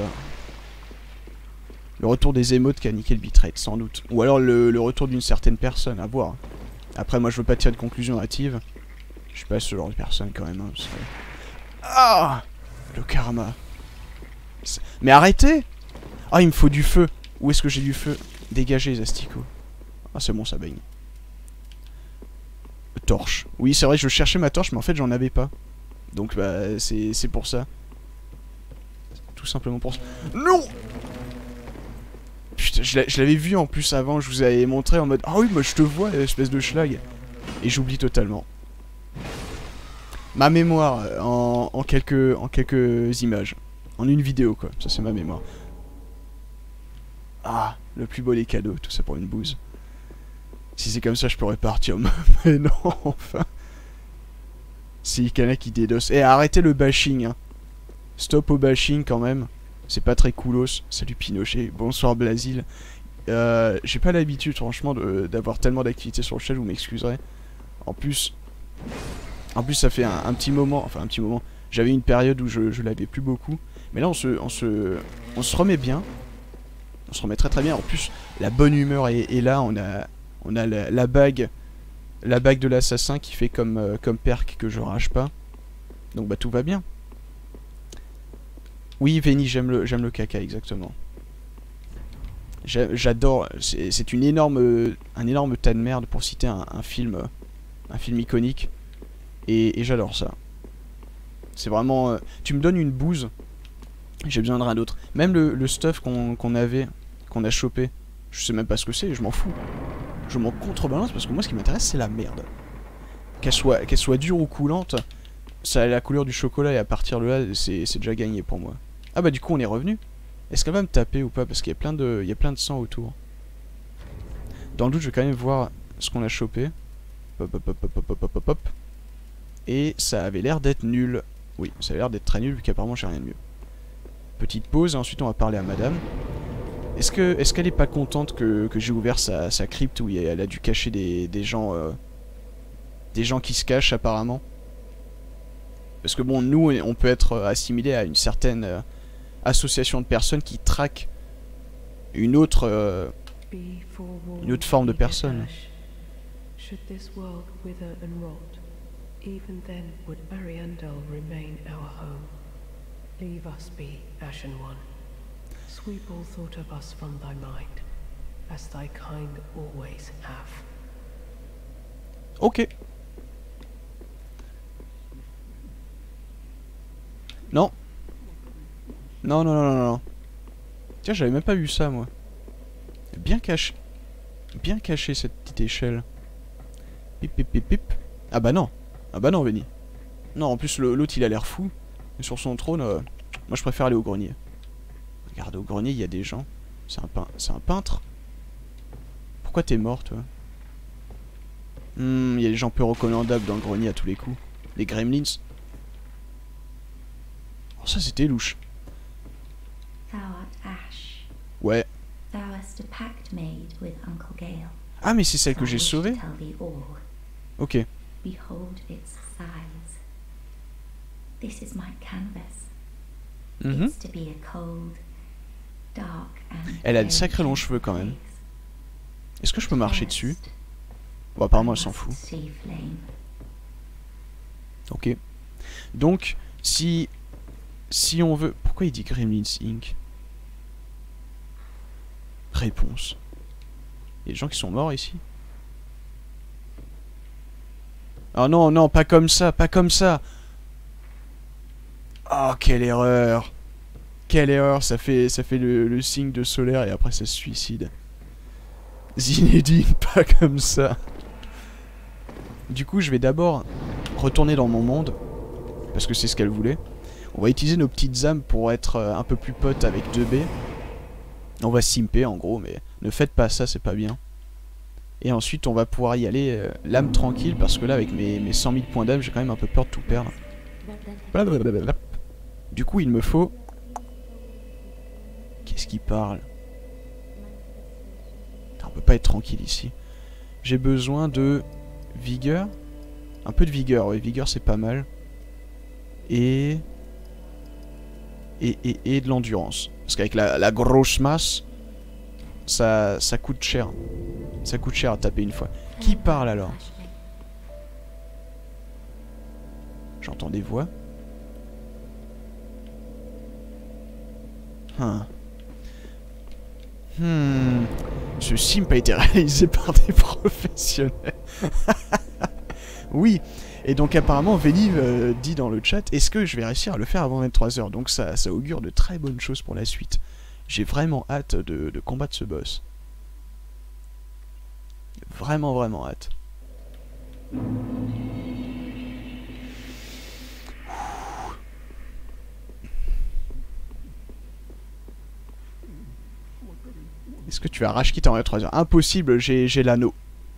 Le retour des émotes qui a niqué le bitrate, sans doute. Ou alors le, le retour d'une certaine personne, à voir. Après moi je veux pas tirer de conclusion hâtive. Je suis pas ce genre de personne quand même. Hein, parce que... Ah, le karma. Mais arrêtez! Ah, il me faut du feu. Où est-ce que j'ai du feu? Dégagez les asticots. Ah, c'est bon, ça baigne. Torche. Oui, c'est vrai, je cherchais ma torche, mais en fait, j'en avais pas. Donc, bah, c'est pour ça. Tout simplement pour ça. Non! Putain, je l'avais vu en plus avant, je vous avais montré en mode... Ah oui, moi je te vois, espèce de schlag. Et j'oublie totalement. Ma mémoire, en, en, quelques, en quelques images. En une vidéo, quoi. Ça, c'est ma mémoire. Ah, le plus beau des cadeaux, tout ça pour une bouse. Si c'est comme ça, je pourrais partir. Mais non, enfin. C'est Ilkana qui dédosse. Eh, arrêtez le bashing, hein. Stop au bashing, quand même. C'est pas très coolos. Salut Pinochet. Bonsoir Blasil. Euh, J'ai pas l'habitude, franchement, d'avoir tellement d'activités sur le channel, vous m'excuserez. En plus... En plus, ça fait un, un petit moment... Enfin, un petit moment... J'avais une période où je, je l'avais plus beaucoup. Mais là, on se, on se, on se remet bien. On se remet très très bien. En plus, la bonne humeur est, est là. On a, on a la, la bague, la bague de l'assassin qui fait comme, euh, comme perk que je rage pas. Donc bah tout va bien. Oui, Veni, j'aime le, j'aime le caca exactement. J'adore. C'est une énorme, un énorme tas de merde pour citer un, un film, un film iconique. Et, et j'adore ça. C'est vraiment... Euh, tu me donnes une bouse. J'ai besoin de rien d'autre. Même le, le stuff qu'on qu'on avait, qu'on a chopé, je sais même pas ce que c'est, je m'en fous. Je m'en contrebalance parce que moi ce qui m'intéresse c'est la merde. Qu'elle soit, qu'elle soit dure ou coulante, ça a la couleur du chocolat et à partir de là c'est déjà gagné pour moi. Ah bah du coup on est revenu. Est-ce qu'elle va me taper ou pas? Parce qu'il y a plein de, il y a plein de sang autour. Dans le doute je vais quand même voir ce qu'on a chopé. Hop hop hop hop hop hop hop hop. Et ça avait l'air d'être nul. Oui, ça avait l'air d'être très nul vu qu'apparemment j'ai rien de mieux. Petite pause et ensuite on va parler à madame. Est-ce que est-ce qu'elle est pas contente que, que j'ai ouvert sa, sa crypte où elle a dû cacher des, des gens euh, des gens qui se cachent apparemment? Parce que bon, nous on peut être assimilé à une certaine euh, association de personnes qui traquent une autre euh, une autre forme de personne. Leave us be, Ashen One. Sweep all thought of us from thy mind, as thy kind always have. Ok. Non. Non, non, non, non, non. Tiens, j'avais même pas vu ça, moi. Bien caché. Bien caché, cette petite échelle. Pip, pip, pip, pip. Ah bah non. Ah bah non, Veni. Non, en plus, l'autre, il a l'air fou. Et sur son trône, euh, moi je préfère aller au grenier. Regarde, au grenier, il y a des gens. C'est un, pein... un peintre. Pourquoi t'es mort, toi? Hmm, il y a des gens peu recommandables dans le grenier à tous les coups. Les gremlins. Oh, ça, c'était louche. Thou art Ash. Ouais. Thou hast a pact made with Uncle Gale. Ah, mais c'est celle que j'ai sauvée? Ok. Behold its size. This is my canvas. Mm-hmm. It's to be a cold, dark and Elle a de sacrés longs cheveux quand même. Est-ce que je peux marcher dessus? Bon, apparemment elle s'en fout. Ok. Donc, si... Si on veut... Pourquoi il dit Gremlins incorporé? Réponse. Il y a des gens qui sont morts ici? Oh non, non, pas comme ça, pas comme ça. Oh, quelle erreur. Quelle erreur, ça fait, ça fait le, le signe de solaire et après ça se suicide. Zinedine, pas comme ça. Du coup, je vais d'abord retourner dans mon monde, parce que c'est ce qu'elle voulait. On va utiliser nos petites âmes pour être un peu plus potes avec deux B. On va simper en gros, mais ne faites pas ça, c'est pas bien. Et ensuite, on va pouvoir y aller euh, l'âme tranquille, parce que là, avec mes, mes cent mille points d'âme, j'ai quand même un peu peur de tout perdre. Blablabla. Du coup, il me faut... Qu'est-ce qu'il parle? On peut pas être tranquille ici. J'ai besoin de vigueur. Un peu de vigueur, oui, vigueur c'est pas mal. Et... Et, et, et de l'endurance. Parce qu'avec la, la grosse masse, ça, ça coûte cher. Ça coûte cher à taper une fois. Qui parle alors? J'entends des voix. Hein. Hmm. Ce simp a été réalisé par des professionnels. Oui. Et donc apparemment Vélive euh, dit dans le chat, est-ce que je vais réussir à le faire avant vingt-trois heures? Donc ça, ça augure de très bonnes choses pour la suite. J'ai vraiment hâte de, de combattre ce boss. Vraiment, vraiment hâte. Est-ce que tu as rage quitte en vingt-trois heures? Impossible, j'ai l'anneau.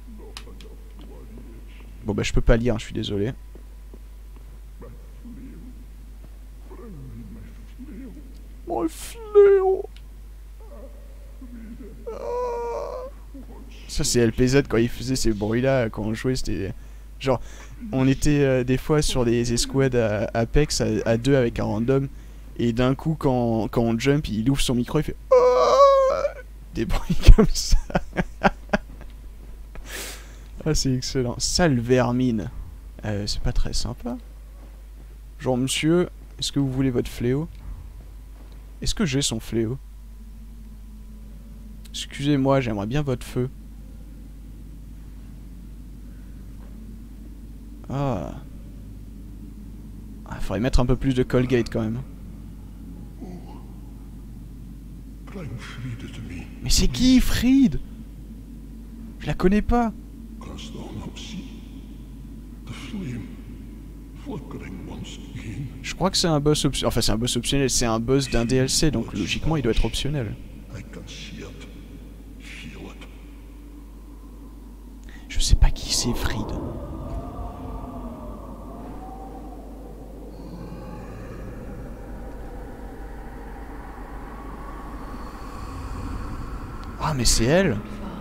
Bon bah je peux pas lire, hein, je suis désolé. Mon fléau. Ça c'est L P Z quand il faisait ces bruits là, quand on jouait, c'était... Genre, on était euh, des fois sur des escouades à Apex à, à deux avec un random, et d'un coup quand, quand on jump, il ouvre son micro, il fait... Des bruits comme ça. Ah, c'est excellent. Sale vermine. Euh, c'est pas très sympa. Genre, monsieur, est-ce que vous voulez votre fléau? Est-ce que j'ai son fléau? Excusez-moi, j'aimerais bien votre feu. Ah. Ah, faudrait mettre un peu plus de Colgate quand même. Mais c'est qui, Fried? Je la connais pas. Je crois que c'est un boss optionnel. Enfin, c'est un boss optionnel, c'est un boss d'un D L C, donc logiquement il doit être optionnel. Je sais pas qui c'est, Fried. Ah, mais c'est elle.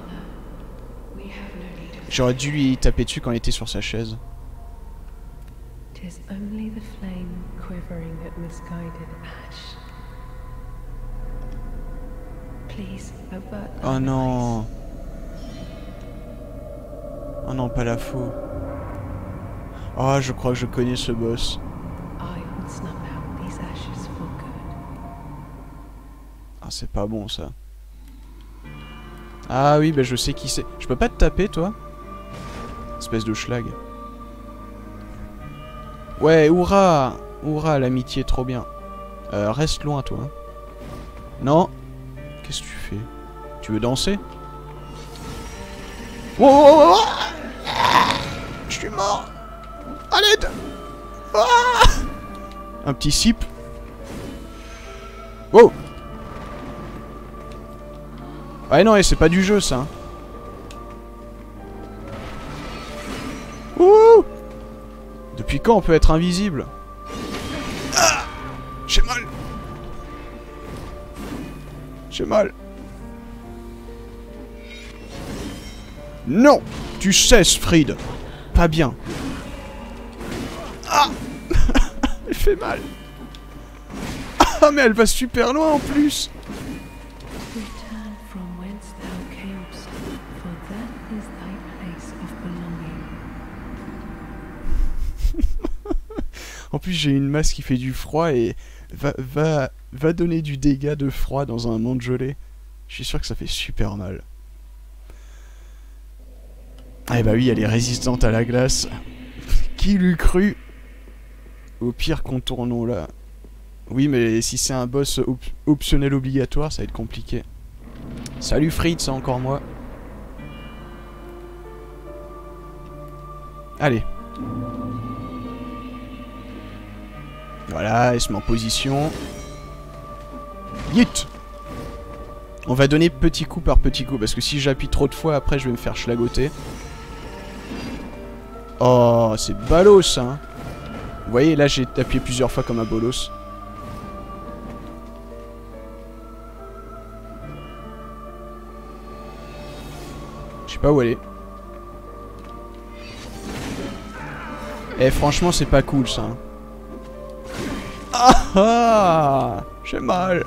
J'aurais dû lui taper dessus quand il était sur sa chaise. Oh non. Oh non, pas la faux. Oh, je crois que je connais ce boss. Ah, c'est pas bon ça. Ah oui, bah je sais qui c'est. Je peux pas te taper, toi? Espèce de schlag. Ouais, hurrah! Hurrah, l'amitié, trop bien. Euh, reste loin, toi. Hein. Non? Qu'est-ce que tu fais? Tu veux danser? Oh, oh, oh, oh, je suis mort! À l'aide! Ah, un petit sip. Oh! Ouais, non, et c'est pas du jeu, ça. Ouh! Depuis quand on peut être invisible? Ah! J'ai mal. J'ai mal. Non! Tu cesses, Fried. Pas bien. Ah! Elle fait mal. Ah, mais elle va super loin en plus. Return from whence thou camest, for that is thy place of belonging. En plus, j'ai une masse qui fait du froid et va, va, va donner du dégât de froid dans un monde gelé. Je suis sûr que ça fait super mal. Ah bah oui, elle est résistante à la glace. Qui l'eût cru? Au pire, contournons là. Oui, mais si c'est un boss op optionnel obligatoire, ça va être compliqué. Salut Fried, c'est encore moi. Allez. Voilà, elle se met en position. Yeet! On va donner petit coup par petit coup, parce que si j'appuie trop de fois, après je vais me faire schlagoter. Oh, c'est balos, hein. Vous voyez, là j'ai appuyé plusieurs fois comme un bolos. Je sais pas où elle est. Eh, franchement, c'est pas cool, ça. Ah ah! J'ai mal.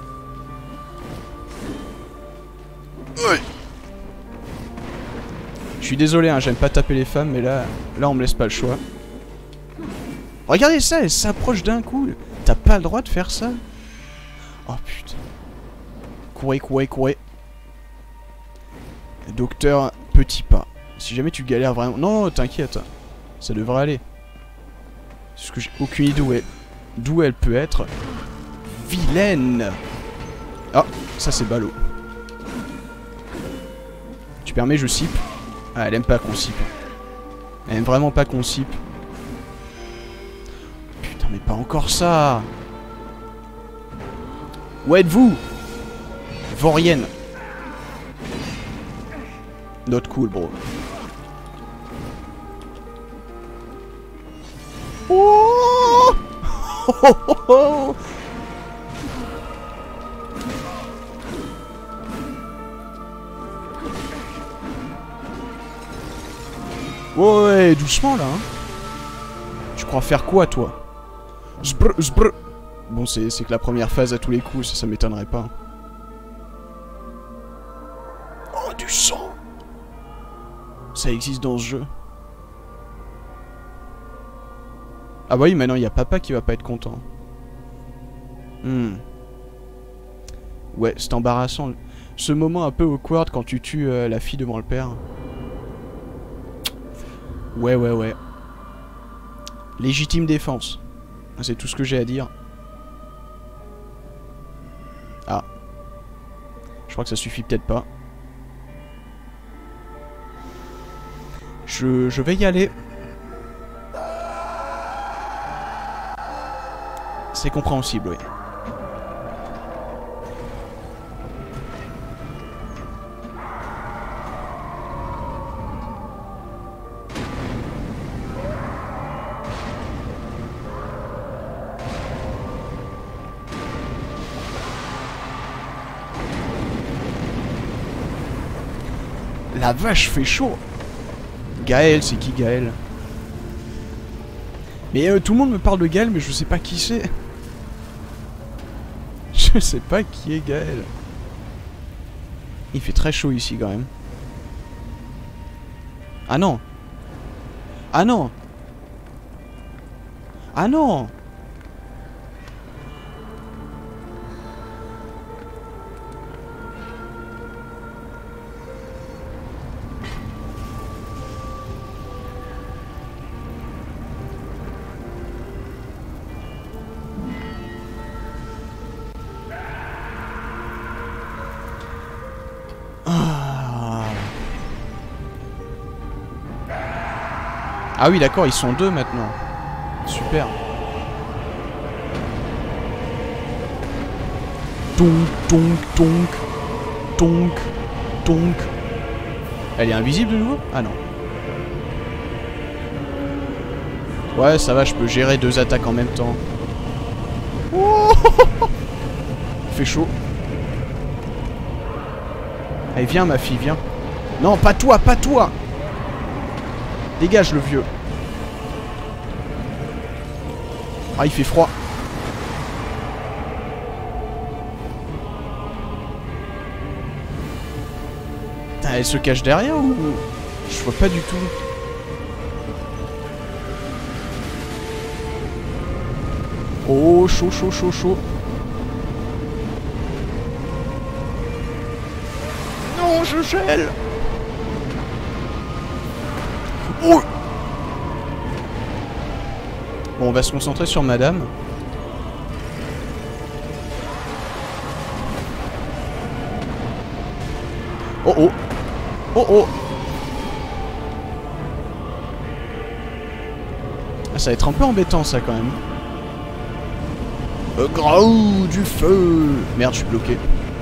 Oui. Je suis désolé, hein, j'aime pas taper les femmes, mais là, là, on me laisse pas le choix. Regardez ça, elle s'approche d'un coup. T'as pas le droit de faire ça. Oh putain. Courez, courez, courez. Docteur, petit pas. Si jamais tu galères vraiment... Non, t'inquiète. Ça devrait aller. Parce que j'ai aucune idée d'où elle... d'où elle peut être. Vilaine. Ah, ça c'est ballot. Tu permets, je sipe. Ah, elle aime pas qu'on sipe. Elle aime vraiment pas qu'on sipe. Putain, mais pas encore ça. Où êtes-vous? Vaurienne. Not cool, bro. Oh, oh, oh, oh. Ouais, doucement là. Hein. Tu crois faire quoi, toi? Zbr, zbr. Bon, c'est que la première phase à tous les coups, ça, ça m'étonnerait pas. Oh, du sang. Ça existe dans ce jeu. Ah bah oui, maintenant il y a papa qui va pas être content. Hmm. Ouais, c'est embarrassant. Ce moment un peu awkward quand tu tues euh, la fille devant le père. Ouais, ouais, ouais. Légitime défense. C'est tout ce que j'ai à dire. Ah. Je crois que ça suffit peut-être pas. Je, je vais y aller. C'est compréhensible, oui. La vache, fait chaud. Gaël, c'est qui Gaël? Mais euh, tout le monde me parle de Gaël, mais je sais pas qui c'est. Je sais pas qui est Gaël. Il fait très chaud ici quand même. Ah non. Ah non. Ah non. Ah oui, d'accord, ils sont deux maintenant. Super. Tonk, tonk, tonk, tonk. Tonk. Elle est invisible de nouveau? Ah non. Ouais, ça va, je peux gérer deux attaques en même temps. Oh, fait chaud. Allez, viens ma fille, viens. Non, pas toi, pas toi. Dégage le vieux. Ah, il fait froid. Putain, elle se cache derrière ou... Je vois pas du tout. Oh, chaud, chaud, chaud, chaud. Non, je gèle. Oh. Bon, on va se concentrer sur madame. Oh oh. Oh oh. Ah, ça va être un peu embêtant ça quand même. Euh, Graou du feu. Merde, je suis bloqué.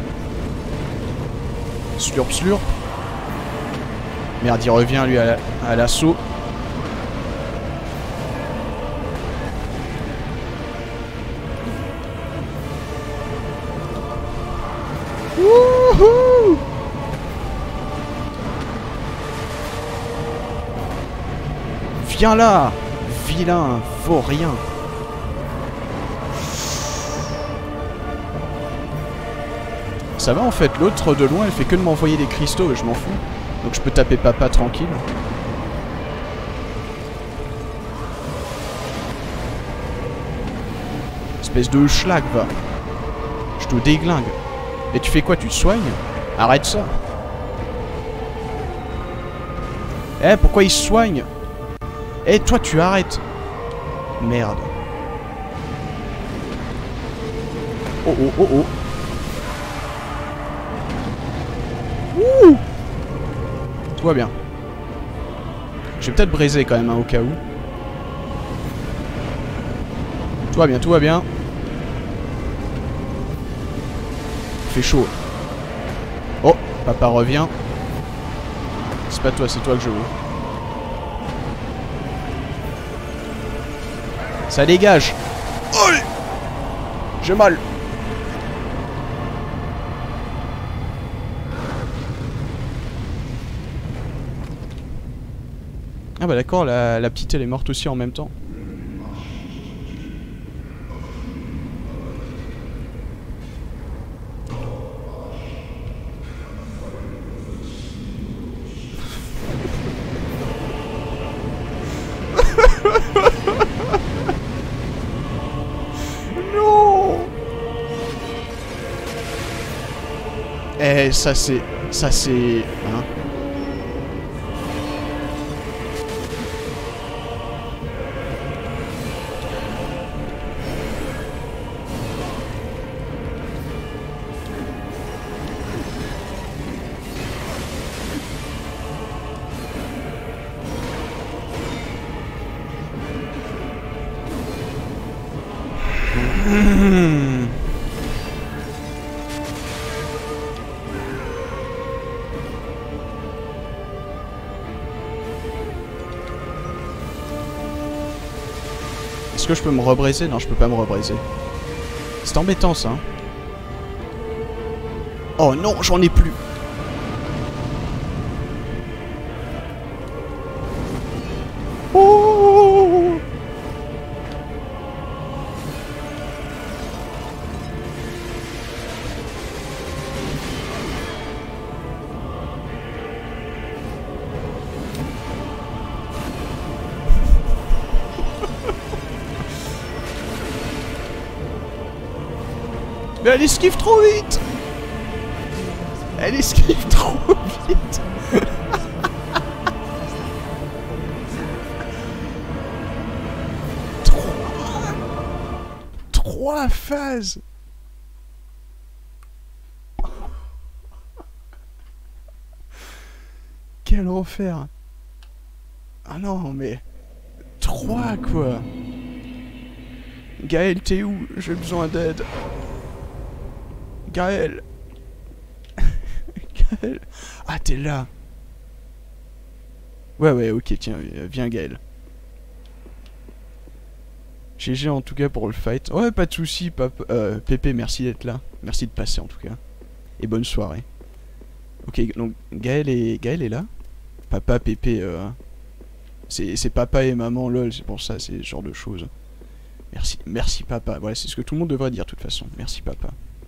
Slurp slurp. Merde, il revient lui à l'assaut. Wouhou! Viens là, vilain, vaurien. Ça va en fait, l'autre de loin elle fait que de m'envoyer des cristaux et je m'en fous. Donc je peux taper papa tranquille. Espèce de schlag va. Je te déglingue. Et tu fais quoi? Tu te soignes? Arrête ça. Eh, pourquoi il se soigne? Eh, toi tu arrêtes. Merde. Oh oh oh oh. Ouh. Tout va bien. Je vais peut-être briser quand même, hein, au cas où. Tout va bien, tout va bien. Il fait chaud. Oh, papa revient. C'est pas toi, c'est toi que je veux. Ça dégage. Oh, j'ai mal. Ah bah d'accord, la, la petite elle est morte aussi en même temps. Non. Eh, ça c'est... Ça c'est... Hein. Mmh. Est-ce que je peux me rebraiser? Non, je peux pas me rebraiser. C'est embêtant ça. Oh non, j'en ai plus. Oh. Mais elle esquive trop vite. Elle esquive trop vite. Trois... Trois phases. Quel enfer. Ah non mais... Trois quoi. Gaël, t'es où? J'ai besoin d'aide. Gaël. Ah, t'es là. Ouais, ouais, ok, tiens, viens Gaël. G G en tout cas pour le fight. Ouais, pas de soucis, papa. Euh, Pépé, merci d'être là. Merci de passer en tout cas. Et bonne soirée. Ok, donc Gaël est, Gaël est là. Papa, Pépé, euh, c'est papa et maman, lol, c'est pour ça, c'est ce genre de choses. Merci, merci papa. Voilà, c'est ce que tout le monde devrait dire de toute façon. Merci papa.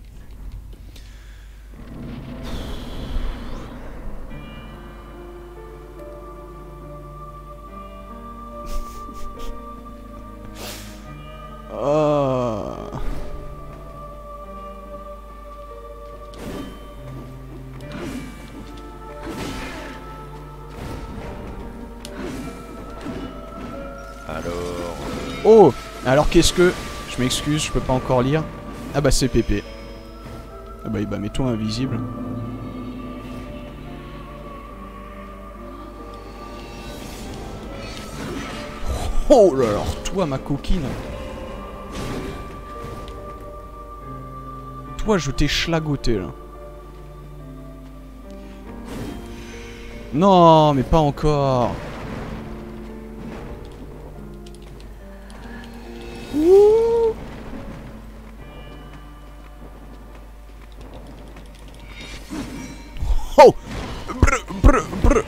Oh. Alors... Oh. Alors qu'est-ce que... Je m'excuse, je peux pas encore lire. Ah bah c'est Pépé. Ah bah, bah mets-toi invisible. Oh là là, toi ma coquine. Toi je t'ai schlagoté là. Non mais pas encore. Ouh. Oh. Brr, brr, brr.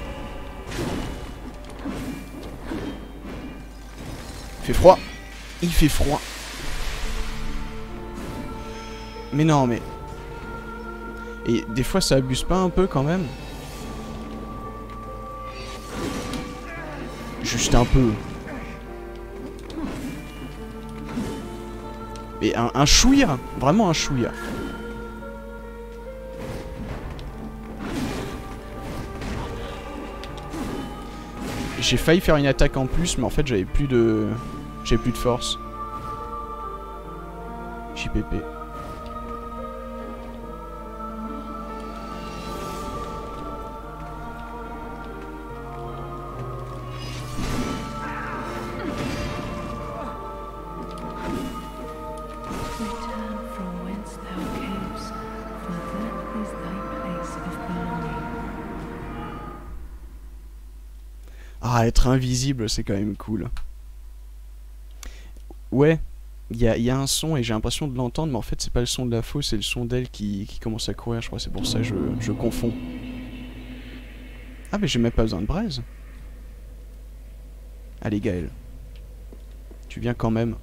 Il fait froid. Il fait froid. Mais non, mais... Et des fois, ça abuse pas un peu, quand même? Juste un peu. Mais un, un chouïa. Vraiment un chouïa. J'ai failli faire une attaque en plus, mais en fait j'avais plus de... J'avais plus de force. J P P. Ah, être invisible, c'est quand même cool. Ouais, il y a, y a un son et j'ai l'impression de l'entendre, mais en fait, c'est pas le son de la fausse, c'est le son d'elle qui, qui commence à courir, je crois. C'est pour ça que je, je confonds. Ah, mais j'ai même pas besoin de braise. Allez, Gaël. Tu viens quand même.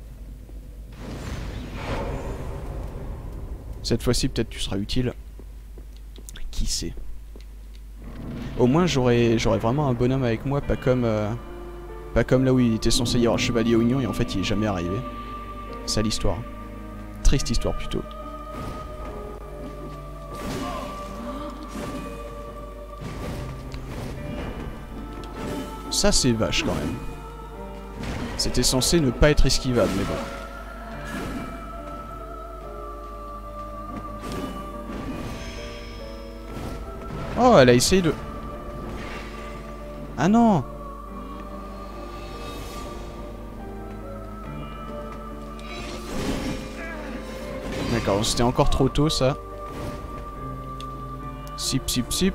Cette fois-ci, peut-être tu seras utile. Qui sait? Au moins j'aurais j'aurais vraiment un bonhomme avec moi, pas comme euh, pas comme là où il était censé y avoir chevalier oignon et en fait il est jamais arrivé. Ça l'histoire. Triste histoire plutôt. Ça c'est vache quand même. C'était censé ne pas être esquivable mais bon. Oh, elle a essayé de... Ah non! D'accord, c'était encore trop tôt ça. Sip, sip, sip.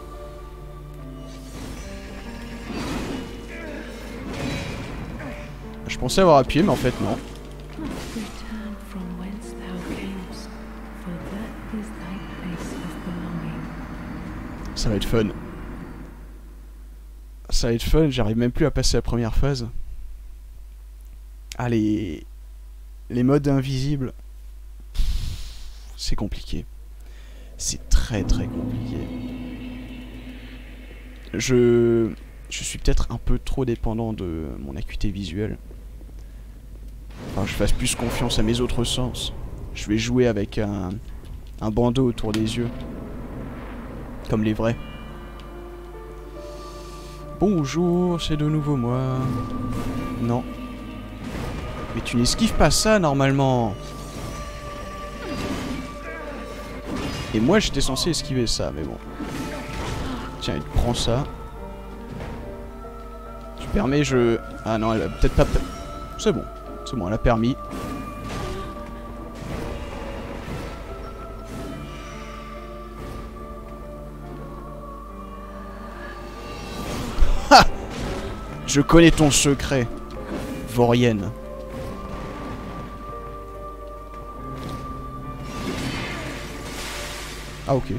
Je pensais avoir appuyé, mais en fait non. Ça va être fun. Ça va être fun, j'arrive même plus à passer la première phase. Ah, les... Les modes invisibles. C'est compliqué. C'est très très compliqué. Je... Je suis peut-être un peu trop dépendant de mon acuité visuelle. Enfin, je fasse plus confiance à mes autres sens. Je vais jouer avec un, un bandeau autour des yeux. Comme les vrais. Bonjour, c'est de nouveau moi. Non. Mais tu n'esquives pas ça normalement. Et moi j'étais censé esquiver ça, mais bon. Tiens, il prend ça. Tu permets, je... Ah non, elle a peut-être pas... C'est bon, c'est bon, elle a permis. Je connais ton secret, Vaurienne. Ah ok.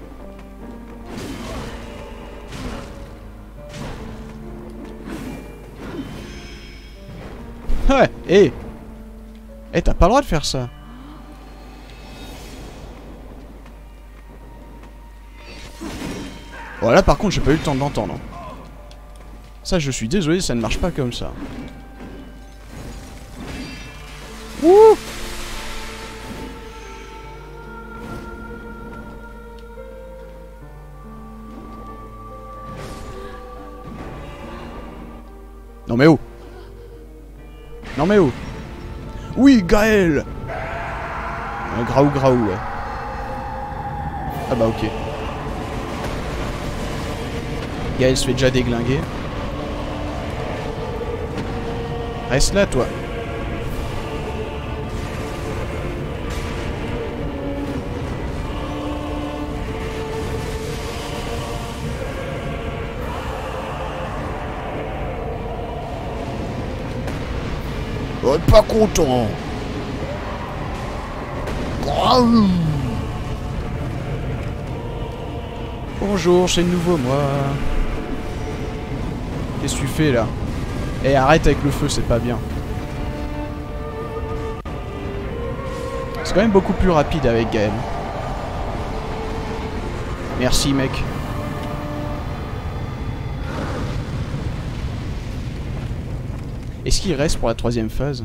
Ouais, hé hey. Eh, t'as pas le droit de faire ça. Voilà, par contre, j'ai pas eu le temps de l'entendre. Ça, je suis désolé, ça ne marche pas comme ça. Wouh! Non mais oh! Non mais oh! Oui, Gaël! Un graou graou, ouais. Ah bah ok. Gaël se fait déjà déglinguer. Reste là, toi. Oh, pas content. Graou. Bonjour, c'est de nouveau moi. Qu'est-ce que tu fais là? Eh, arrête avec le feu, c'est pas bien. C'est quand même beaucoup plus rapide avec Gaël. Merci mec. Est-ce qu'il reste pour la troisième phase?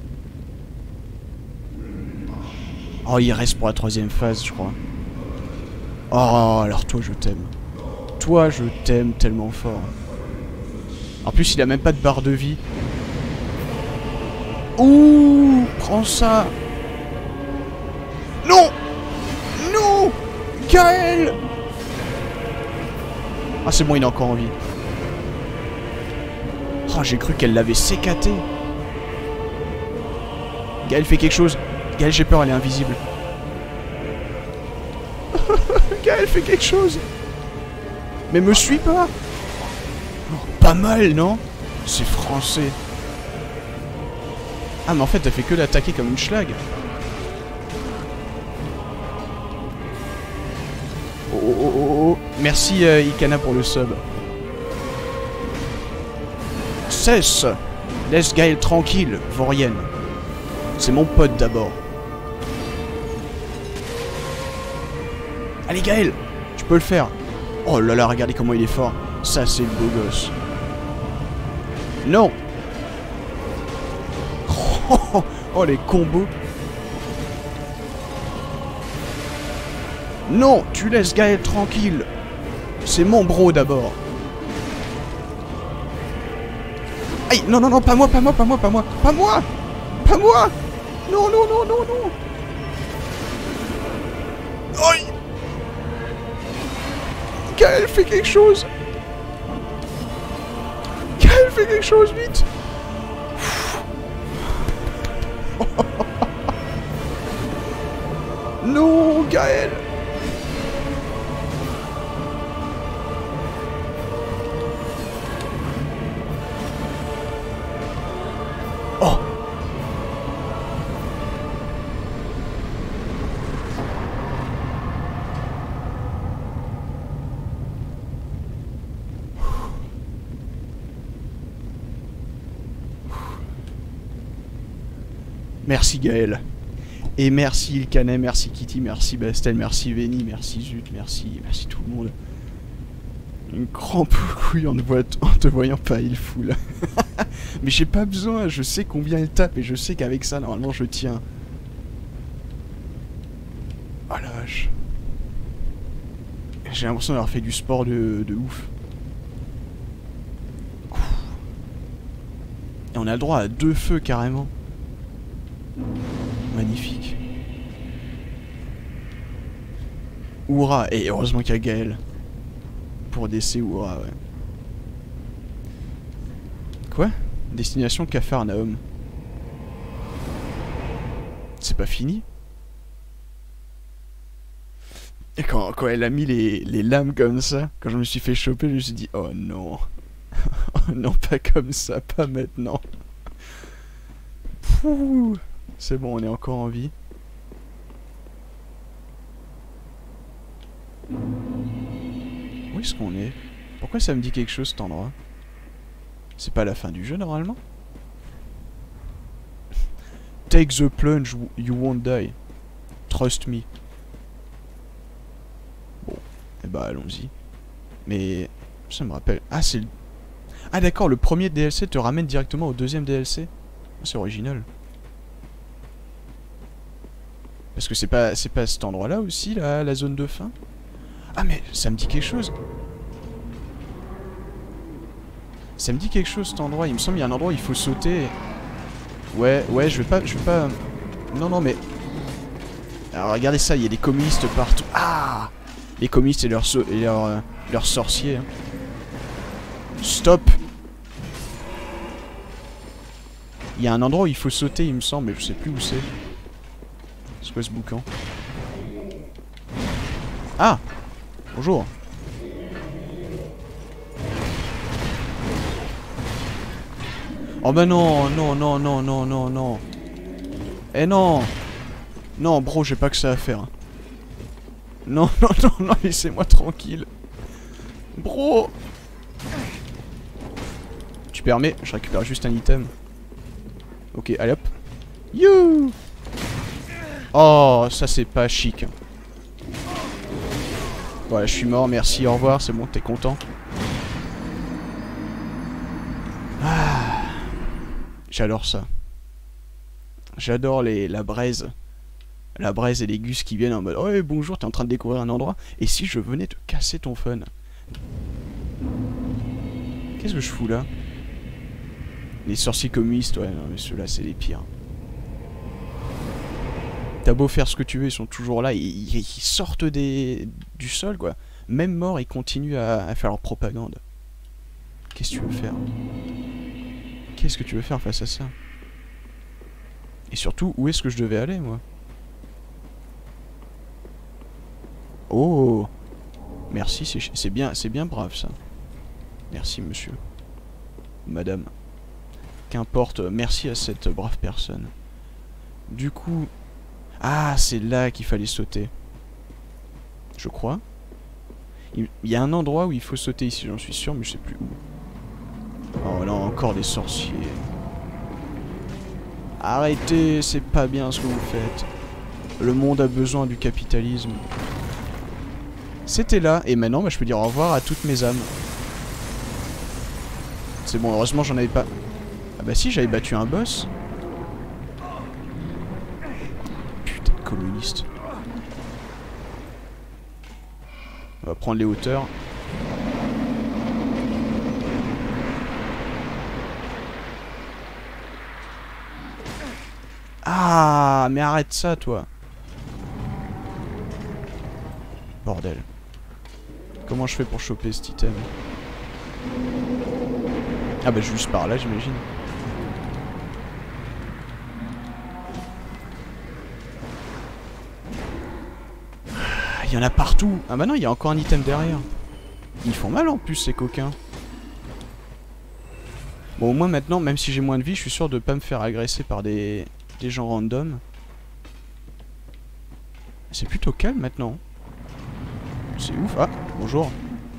Oh, il reste pour la troisième phase, je crois. Oh, alors toi, je t'aime. Toi, je t'aime tellement fort. En plus, il a même pas de barre de vie. Ouh, prends ça. Non. Non. Gaël. Ah, c'est bon, il a encore envie. Oh, j'ai cru qu'elle l'avait sécaté. Gaël fait quelque chose. Gaël, j'ai peur, elle est invisible. Gaël fait quelque chose. Mais me suis pas. Oh, pas mal, non? C'est français. Ah, mais en fait, elle fait que l'attaquer comme une schlag. Oh, oh, oh, oh, oh. Merci, euh, Ikana, pour le sub. Cesse. Laisse Gaël tranquille, Vaurienne. C'est mon pote d'abord. Allez Gaël, tu peux le faire. Oh là là, regardez comment il est fort. Ça c'est le beau gosse. Non. Oh, oh les combos. Non, tu laisses Gaël tranquille. C'est mon bro d'abord. Aïe, non, non, non, pas moi, pas moi, pas moi, pas moi, pas moi. Pas moi. Non, non, non, non, non. Aïe. Gaël fait quelque chose. Gaël fait quelque chose, vite. Non, Gaël. Oh. Merci Gaël. Et merci Ilkanet, merci Kitty, merci Bastel, merci Veni, merci Zut, merci, merci tout le monde. Une crampe au couille en, en te voyant pas, il fout là. Mais j'ai pas besoin, je sais combien elle tape et je sais qu'avec ça, normalement, je tiens. Oh la vache. J'ai l'impression d'avoir fait du sport de, de ouf. Et on a le droit à deux feux carrément. Magnifique. Oura, et heureusement qu'il y a Gaël. Pour D C, Oura, ouais. Quoi? Destination Capharnaüm. C'est pas fini? Et quand, quand elle a mis les, les lames comme ça, quand je me suis fait choper, je me suis dit, oh non. Oh Non, pas comme ça, pas maintenant. C'est bon, on est encore en vie. Où est-ce qu'on est? Pourquoi ça me dit quelque chose cet endroit? C'est pas la fin du jeu normalement? Take the plunge, you won't die. Trust me. Bon, et bah allons-y. Mais ça me rappelle... Ah, c'est le... Ah d'accord, le premier D L C te ramène directement au deuxième D L C. C'est original. Parce que c'est pas c'est pas cet endroit-là aussi, la, la zone de fin? Ah mais ça me dit quelque chose. Ça me dit quelque chose cet endroit. Il me semble qu'il y a un endroit où il faut sauter. Ouais, ouais, je vais pas... Je vais pas... Non, non, mais... Alors regardez ça, il y a des communistes partout. Ah! Les communistes et leurs so et leurs, euh, leurs sorciers. Hein. Stop! Il y a un endroit où il faut sauter, il me semble, mais je sais plus où c'est. C'est quoi ce boucan? Ah! Bonjour! Oh bah non, non, non, non, non, non, non. Eh non! Non, bro, j'ai pas que ça à faire. Non, non, non, non, laissez-moi tranquille. Bro! Tu permets, je récupère juste un item. Ok, allez hop. You! Oh, ça c'est pas chic. Voilà, je suis mort, merci, au revoir, c'est bon, t'es content. Ah, j'adore ça. J'adore les la braise. La braise et les gus qui viennent en mode oh bonjour, t'es en train de découvrir un endroit. Et si je venais te casser ton fun? Qu'est-ce que je fous là? Les sorciers communistes, ouais, non mais ceux-là c'est les pires. T'as beau faire ce que tu veux, ils sont toujours là, ils, ils, ils sortent des, du sol quoi. Même morts, ils continuent à, à faire leur propagande. Qu'est-ce que tu veux faire? Qu'est-ce que tu veux faire face à ça? Et surtout, où est-ce que je devais aller moi? Oh! Merci, c'est bien, c'est bien brave ça. Merci monsieur. Madame. Qu'importe, merci à cette brave personne. Du coup... Ah, c'est là qu'il fallait sauter. Je crois. Il y a un endroit où il faut sauter ici, j'en suis sûr, mais je sais plus où. Oh là, encore des sorciers. Arrêtez, c'est pas bien ce que vous faites. Le monde a besoin du capitalisme. C'était là, et maintenant bah, je peux dire au revoir à toutes mes âmes. C'est bon, heureusement j'en avais pas... Ah bah si, j'avais battu un boss. Putain de communiste. On va prendre les hauteurs. Ah, mais arrête ça toi. Bordel. Comment je fais pour choper cet item? Ah bah juste par là j'imagine. Il y en a partout. Ah bah non, il y a encore un item derrière. Ils font mal en plus ces coquins. Bon au moins maintenant, même si j'ai moins de vie, je suis sûr de pas me faire agresser par des, des gens random. C'est plutôt calme maintenant. C'est ouf. Ah, bonjour.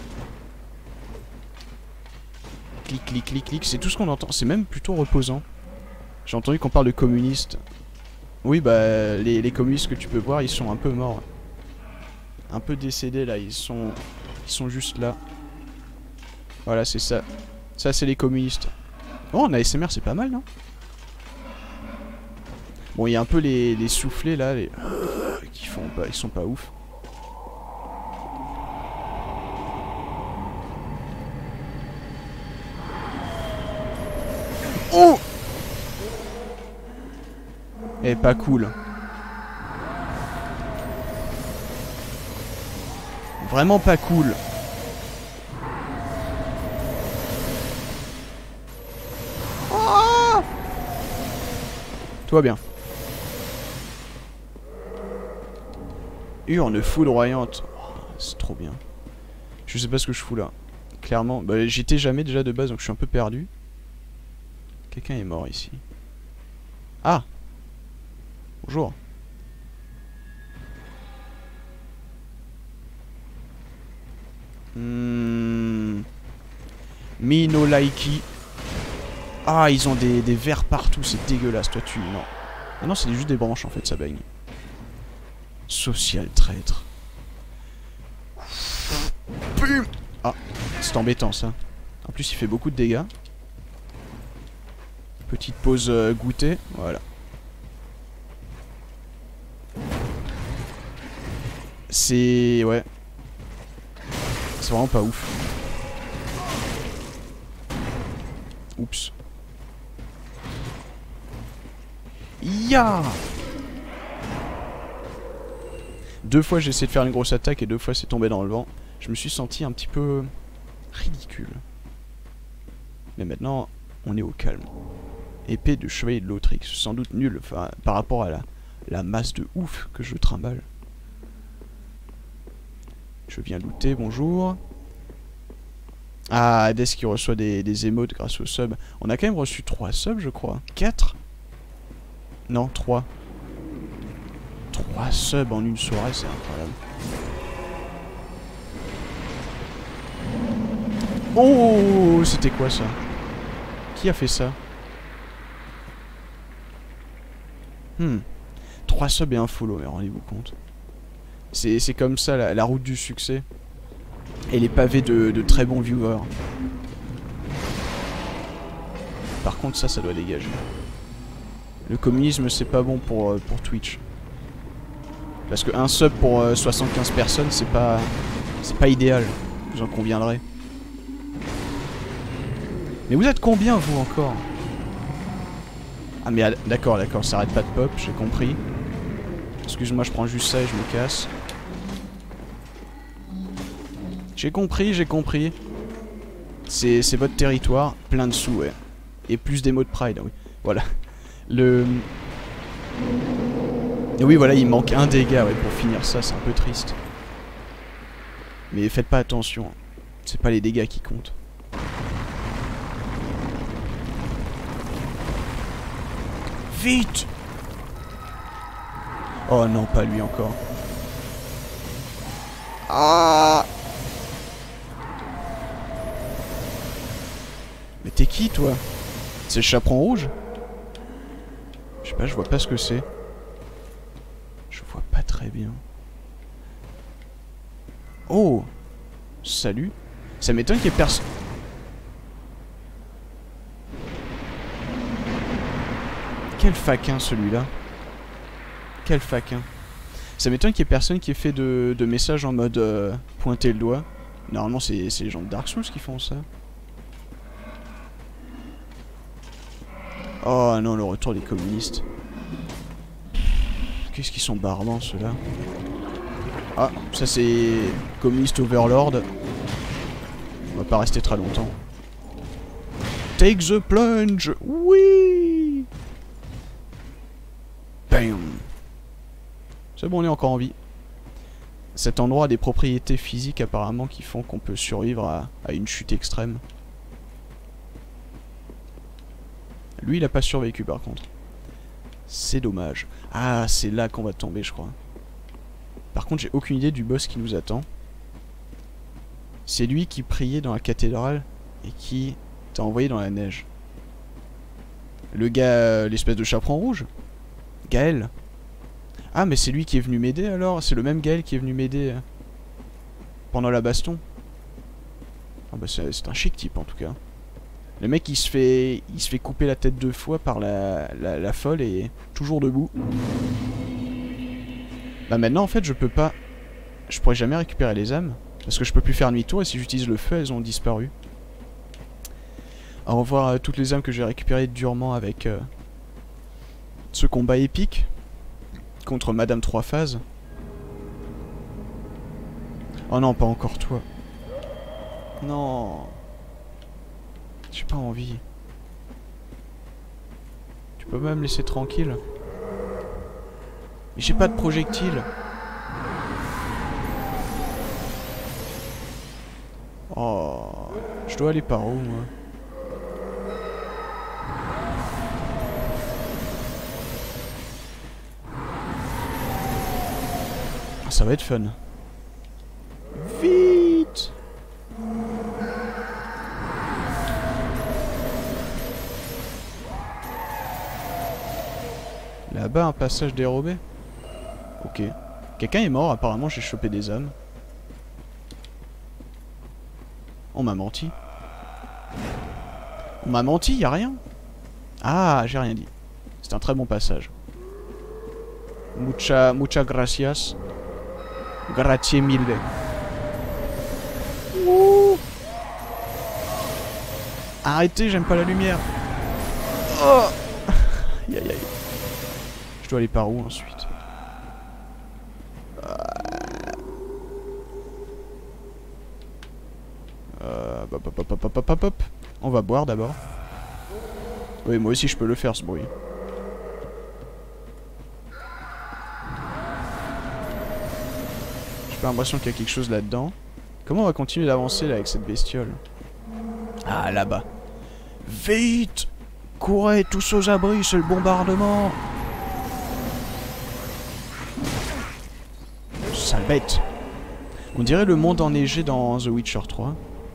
Clic, clic, clic, clic. C'est tout ce qu'on entend. C'est même plutôt reposant. J'ai entendu qu'on parle de communistes. Oui, bah, les, les communistes que tu peux voir, ils sont un peu morts. Un peu décédés, là. Ils sont, ils sont juste là. Voilà, c'est ça. Ça, c'est les communistes. Oh, en A S M R, c'est pas mal, non? Bon, il y a un peu les, les soufflets, là. Les... qui font pas... Ils sont pas ouf. Oh! Eh, pas cool. Vraiment pas cool. Oh! Toi bien. Urne foudroyante. Oh, c'est trop bien. Je sais pas ce que je fous là. Clairement. Bah, j'étais jamais déjà de base, donc je suis un peu perdu. Quelqu'un est mort ici. Ah! Bonjour. Hmm. Me no likey. Ah, ils ont des, des vers partout, c'est dégueulasse. Toi, tu... Non. Ah non, c'est juste des branches, en fait, ça baigne. Social traître. Bum. Ah, c'est embêtant, ça. En plus, il fait beaucoup de dégâts. Petite pause euh, goûter, voilà. C'est... ouais. C'est vraiment pas ouf. Oups. Ya! Deux fois j'ai essayé de faire une grosse attaque et deux fois c'est tombé dans le vent. Je me suis senti un petit peu ridicule. Mais maintenant, on est au calme. Épée de chevalier de Lautrix, sans doute nul enfin, par rapport à la, la masse de ouf que je trimballe. Je viens looter, bonjour. Ah, Hades qui reçoit des, des émotes grâce au sub. On a quand même reçu trois subs, je crois. quatre? Non, trois. trois subs en une soirée, c'est incroyable. Oh, c'était quoi ça? Qui a fait ça? Hmm. trois subs et un follow, mais rendez-vous compte. C'est comme ça la, la route du succès. Et les pavés de, de très bons viewers. Par contre ça, ça doit dégager. Le communisme c'est pas bon pour, euh, pour Twitch. Parce que un sub pour euh, soixante-quinze personnes c'est pas... c'est pas idéal. Vous en conviendrez. Mais vous êtes combien vous encore? Ah mais d'accord, d'accord, ça arrête pas de pop, j'ai compris. Excuse-moi, je prends juste ça et je me casse. J'ai compris, j'ai compris. C'est votre territoire, plein de sous, ouais. Et plus des mots de pride, oui. Voilà. Le... Et oui, voilà, il manque un dégât, ouais, pour finir ça, c'est un peu triste. Mais faites pas attention. C'est pas les dégâts qui comptent. Vite! Oh non, pas lui encore. Ah! Mais t'es qui, toi? C'est le chaperon rouge? Je sais pas, je vois pas ce que c'est. Je vois pas très bien. Oh! Salut. Ça m'étonne qu'il y ait personne... Quel faquin, celui-là. Quel faquin. Ça m'étonne qu'il y ait personne qui ait fait de, de messages en mode euh, pointer le doigt. Normalement, c'est les gens de Dark Souls qui font ça. Oh non, le retour des communistes. Qu'est-ce qu'ils sont barbants, ceux-là. Ah, ça c'est... Communiste Overlord. On va pas rester très longtemps. Take the plunge. Oui. Bam. C'est bon, on est encore en vie. Cet endroit a des propriétés physiques apparemment qui font qu'on peut survivre à, à une chute extrême. Lui, il a pas survécu par contre. C'est dommage. Ah, c'est là qu'on va tomber, je crois. Par contre, j'ai aucune idée du boss qui nous attend. C'est lui qui priait dans la cathédrale et qui t'a envoyé dans la neige. Le gars, euh, l'espèce de chaperon rouge. Gaël. Ah, mais c'est lui qui est venu m'aider alors. C'est le même Gaël qui est venu m'aider euh, pendant la baston. Ah bah c'est un chic type en tout cas. Le mec il se fait il se fait couper la tête deux fois par la, la, la folle et toujours debout. Bah maintenant en fait je peux pas... Je pourrais jamais récupérer les âmes. Parce que je peux plus faire demi-tour et si j'utilise le feu elles ont disparu. Au revoir euh, toutes les âmes que j'ai récupérées durement avec euh, ce combat épique contre Madame Trois Phases. Oh non, pas encore toi. Non. J'ai pas envie. Tu peux même me laisser tranquille. Mais j'ai pas de projectile. Oh, Je dois aller par où, moi? Ça va être fun. Vite! Là-bas, un passage dérobé? Ok. Quelqu'un est mort, apparemment j'ai chopé des âmes. On m'a menti. On m'a menti, y a rien. Ah, j'ai rien dit. C'est un très bon passage. Mucha, mucha gracias. Grazie mille. Ouh. Arrêtez, j'aime pas la lumière. Oh. Aïe aïe aïe. Je dois aller par où ensuite? Euh, hop, hop, hop, hop, hop, hop, hop. On va boire d'abord. Oui, moi aussi je peux le faire ce bruit. J'ai pas l'impression qu'il y a quelque chose là-dedans. Comment on va continuer d'avancer là avec cette bestiole? Ah, là-bas. Vite! Courez tous aux abris, c'est le bombardement! Sale bête! On dirait le monde enneigé dans The Witcher trois.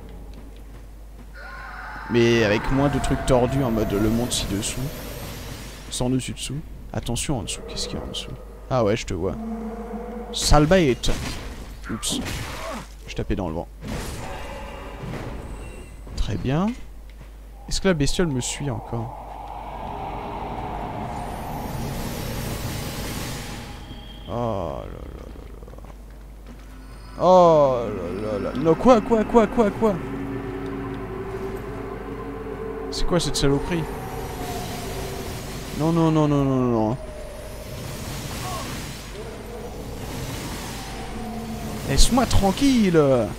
Mais avec moins de trucs tordus en mode le monde ci-dessous. Sans dessus-dessous. Attention en dessous, qu'est-ce qu'il y a en dessous? Ah ouais, je te vois. Sale bête! Oups. Je tapais dans le vent. Très bien. Est-ce que la bestiole me suit encore? Oh là là là là. Oh là là là. Non, quoi, quoi, quoi, quoi, quoi? C'est quoi cette saloperie? Non, non, non, non, non, non. Laisse-moi tranquille.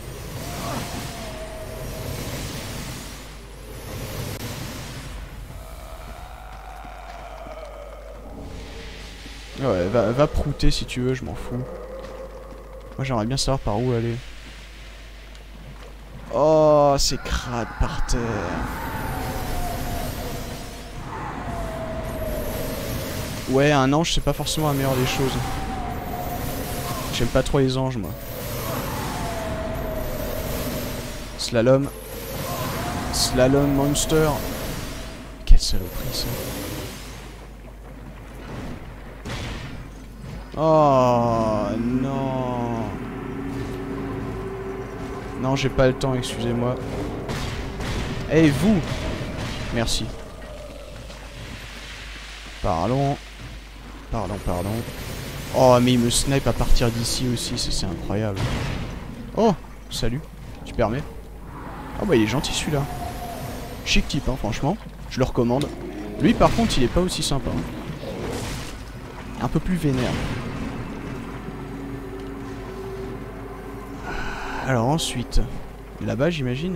Ouais, va, va prouter si tu veux, je m'en fous. Moi j'aimerais bien savoir par où aller. Oh, c'est crade par terre. Ouais, un ange c'est pas forcément la meilleure des choses. J'aime pas trop les anges moi. Slalom. Slalom monster. Quelle saloperie ça. Oh non. Non, j'ai pas le temps, excusez-moi. Eh, hey, vous. Merci. Parlons. Pardon, pardon. Oh, mais il me snipe à partir d'ici aussi, c'est incroyable. Oh, salut. Tu permets? Oh bah il est gentil celui-là. Chic type, hein, franchement. Je le recommande. Lui, par contre, il est pas aussi sympa. Hein. Un peu plus vénère. Alors ensuite, là-bas j'imagine.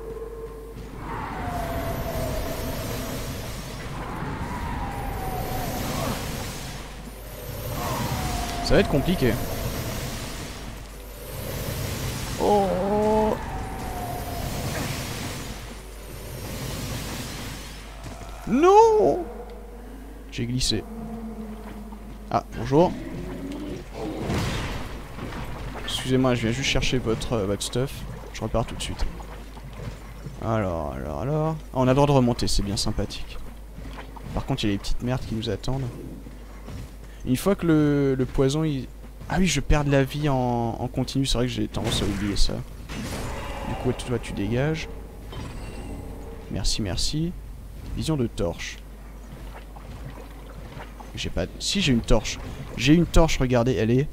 Ça va être compliqué. Oh. Non. J'ai glissé. Ah, bonjour. Excusez-moi, je viens juste chercher votre, euh, votre stuff. Je repars tout de suite. Alors, alors, alors... Ah, on a le droit de remonter, c'est bien sympathique. Par contre, il y a les petites merdes qui nous attendent. Une fois que le, le poison, il... Ah oui, je perds de la vie en, en continu, c'est vrai que j'ai tendance à oublier ça. Du coup, toi, tu dégages. Merci, merci. Vision de torche. J'ai pas... Si, j'ai une torche. J'ai une torche, regardez, elle est...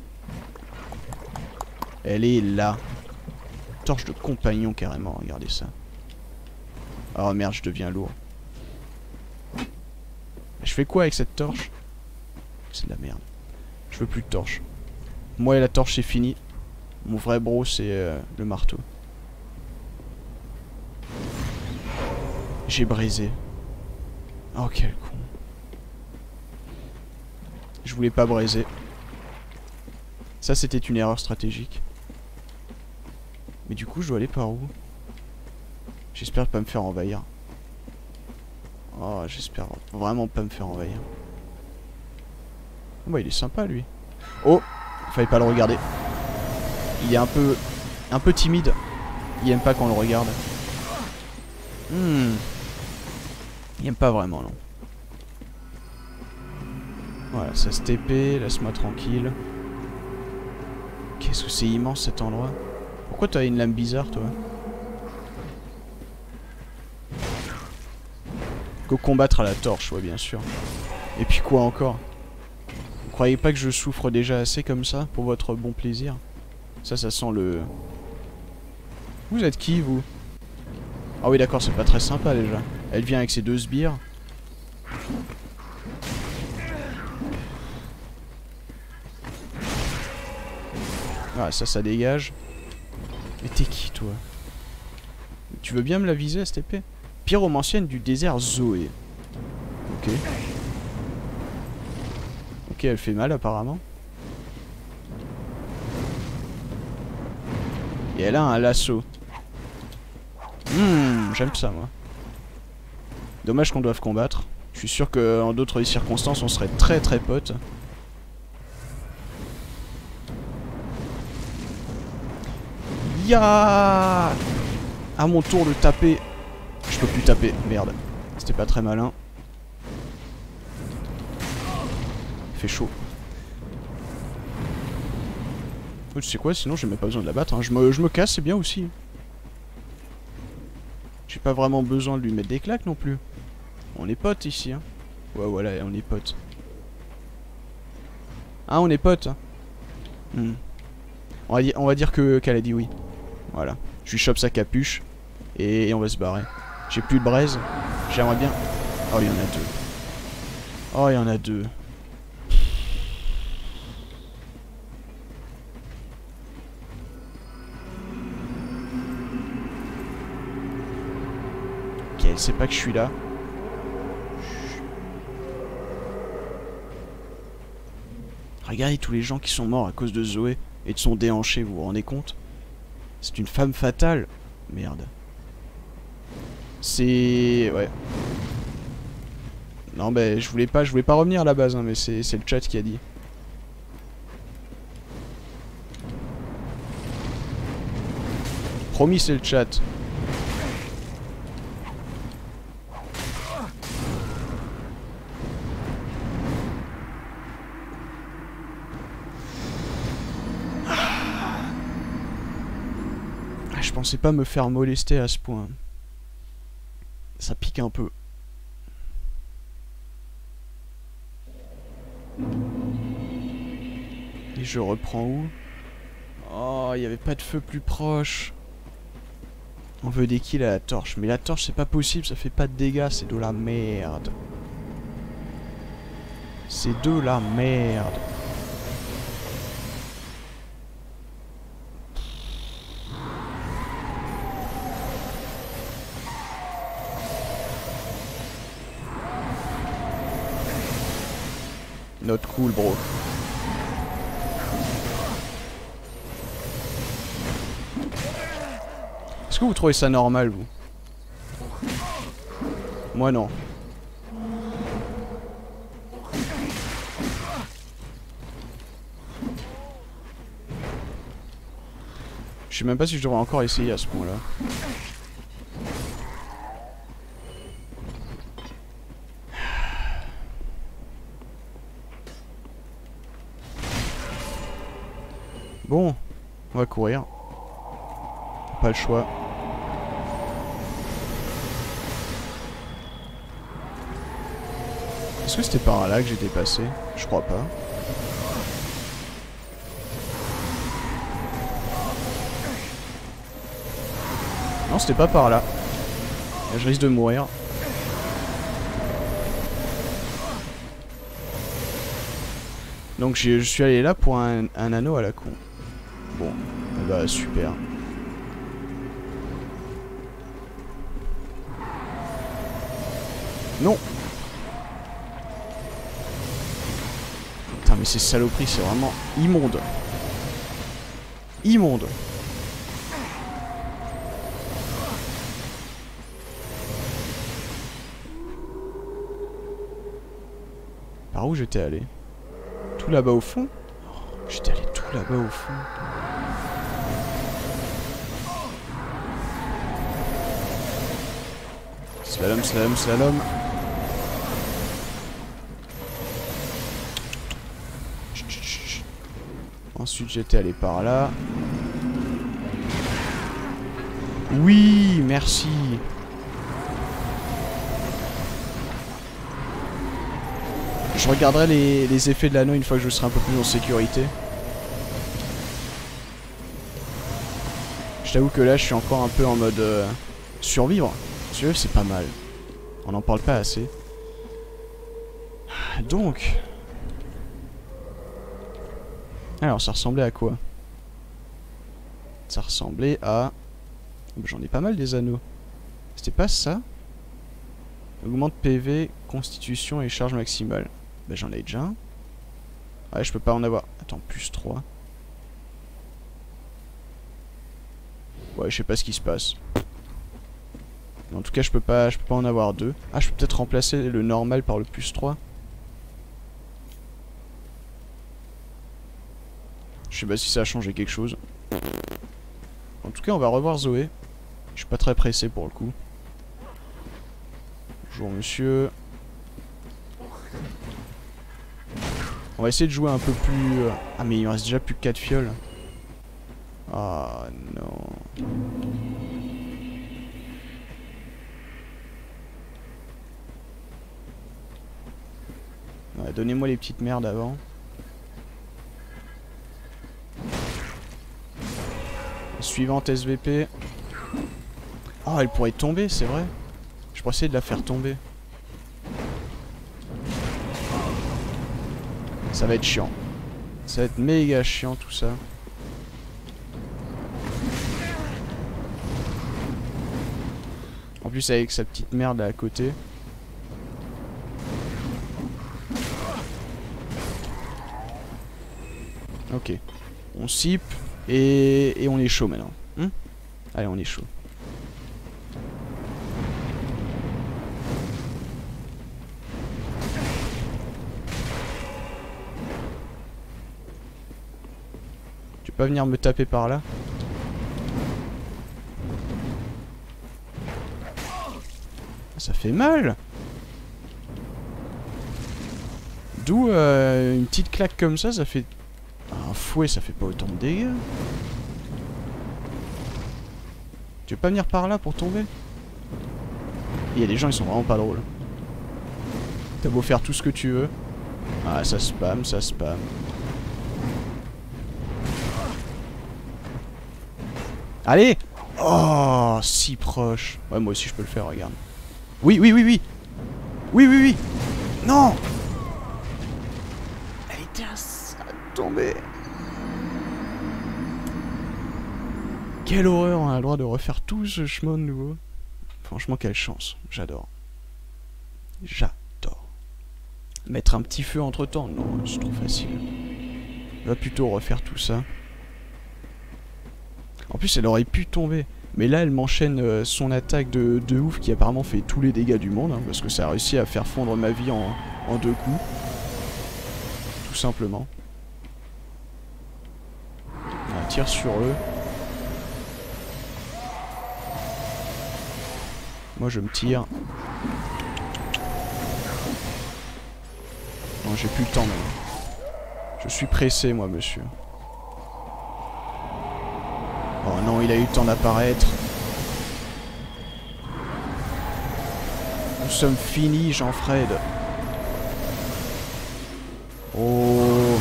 Elle est là. Torche de compagnon carrément, regardez ça. Oh merde, je deviens lourd. Je fais quoi avec cette torche? C'est de la merde. Je veux plus de torche. Moi et la torche c'est fini. Mon vrai bro c'est euh, le marteau. J'ai brisé. Oh quel con. Je voulais pas briser. Ça c'était une erreur stratégique. Mais du coup, je dois aller par où? J'espère pas me faire envahir. Oh, j'espère vraiment pas me faire envahir. Oh, bah il est sympa lui. Oh, fallait pas le regarder. Il est un peu, un peu timide. Il aime pas qu'on le regarde. Hmm. Il aime pas vraiment, non. Voilà, ça se T P, laisse-moi tranquille. Qu'est-ce que c'est immense cet endroit. Pourquoi t'as une lame bizarre, toi? Go combattre à la torche, ouais, bien sûr. Et puis quoi encore? Vous croyez pas que je souffre déjà assez comme ça, pour votre bon plaisir? Ça, ça sent le... Vous êtes qui, vous? Ah oui, d'accord, c'est pas très sympa, déjà. Elle vient avec ses deux sbires. Ah, ça, ça dégage. Mais t'es qui, toi? Tu veux bien me la viser, cette épée? Pyromancienne du désert Zoé. Ok. Ok, elle fait mal, apparemment. Et elle a un lasso. Hmm, j'aime ça, moi. Dommage qu'on doive combattre. Je suis sûr qu'en d'autres circonstances, on serait très très potes. Ya! À mon tour de taper. Je peux plus taper, merde. C'était pas très malin. Il fait chaud. Oh, tu sais quoi, sinon j'ai même pas besoin de la battre. Hein. Je, me, je me casse, c'est bien aussi. J'ai pas vraiment besoin de lui mettre des claques non plus. On est potes ici. Hein. Ouais, voilà, on est potes. Ah, on est potes. Hein. Hmm. On, va on va dire que qu'elle a dit oui. Voilà. Je lui chope sa capuche. Et, et on va se barrer. J'ai plus de braise. J'aimerais bien... Oh, il y en a deux. Oh, il y en a deux. Ok, elle sait pas que je suis là. Regardez tous les gens qui sont morts à cause de Zoé et de son déhanché, vous vous rendez compte? C'est une femme fatale. Merde. C'est... Ouais. Non, ben, je voulais pas, je voulais pas revenir à la base, hein, mais c'est le chat qui a dit. Promis, c'est le chat. Je pensais pas me faire molester à ce point. Ça pique un peu. Et je reprends où? Oh, il n'y avait pas de feu plus proche. On veut des kills à la torche. Mais la torche, c'est pas possible, ça fait pas de dégâts, c'est de la merde. C'est de la merde. Not cool, bro. Est-ce que vous trouvez ça normal, vous? Moi, non. Je sais même pas si je devrais encore essayer à ce point-là. Bon, on va courir. Pas le choix. Est-ce que c'était par là que j'étais passé? Je crois pas. Non, c'était pas par là. Je risque de mourir. Donc je suis allé là pour un, un anneau à la con. Bon, bah super. Non. Putain mais ces saloperies c'est vraiment immonde. Immonde. Par où j'étais allé? Tout là-bas au fond? Oh, j'étais allé tout là-bas au fond. Slalom, slalom, slalom. Chut, chut, chut. Ensuite j'étais allé par là. Oui, merci. Je regarderai les, les effets de l'anneau une fois que je serai un peu plus en sécurité. Je t'avoue que là je suis encore un peu en mode euh, survivre. Survivre c'est pas mal. On n'en parle pas assez. Donc... Alors ça ressemblait à quoi? Ça ressemblait à... J'en ai pas mal des anneaux. C'était pas ça? Augmente P V, constitution et charge maximale. Bah j'en ai déjà un. Ouais, je peux pas en avoir. Attends, plus trois. Ouais, je sais pas ce qui se passe. Mais en tout cas, je peux pas, je peux pas en avoir deux. Ah, je peux peut-être remplacer le normal par le plus trois. Je sais pas si ça a changé quelque chose. En tout cas, on va revoir Zoé. Je suis pas très pressé pour le coup. Bonjour monsieur. On va essayer de jouer un peu plus... Ah mais il me reste déjà plus que quatre fioles. Ah non. Ouais, donnez-moi les petites merdes avant. Suivante S V P. Oh, elle pourrait tomber, c'est vrai. Je pourrais essayer de la faire tomber. Ça va être chiant. Ça va être méga chiant tout ça. En plus avec sa petite merde là à côté. Ok. On sipe et, et on est chaud maintenant. Hum Allez, on est chaud. Tu peux pas venir me taper par là? Ça fait mal. D'où euh, une petite claque comme ça, ça fait... Un fouet, ça fait pas autant de dégâts. Tu veux pas venir par là pour tomber? Il y a des gens, ils sont vraiment pas drôles. T'as beau faire tout ce que tu veux. Ah, ça spam, ça spam. Allez! Oh, si proche. Ouais, moi aussi je peux le faire, regarde. Oui, oui, oui, oui. Oui, oui, oui. Non! Elle était à ça de tomber. Quelle horreur, on a le droit de refaire tout ce chemin de nouveau. Franchement, quelle chance. J'adore. J'adore. Mettre un petit feu entre temps? Non, c'est trop facile. On va plutôt refaire tout ça. En plus, elle aurait pu tomber. Mais là, elle m'enchaîne euh, son attaque de, de ouf qui apparemment fait tous les dégâts du monde. Hein, parce que ça a réussi à faire fondre ma vie en, en deux coups. Tout simplement. On tire sur eux. Moi, je me tire. Non, j'ai plus le temps maintenant. Je suis pressé, moi, monsieur. Oh non, il a eu le temps d'apparaître. Nous sommes finis, Jean-Fred. Oh.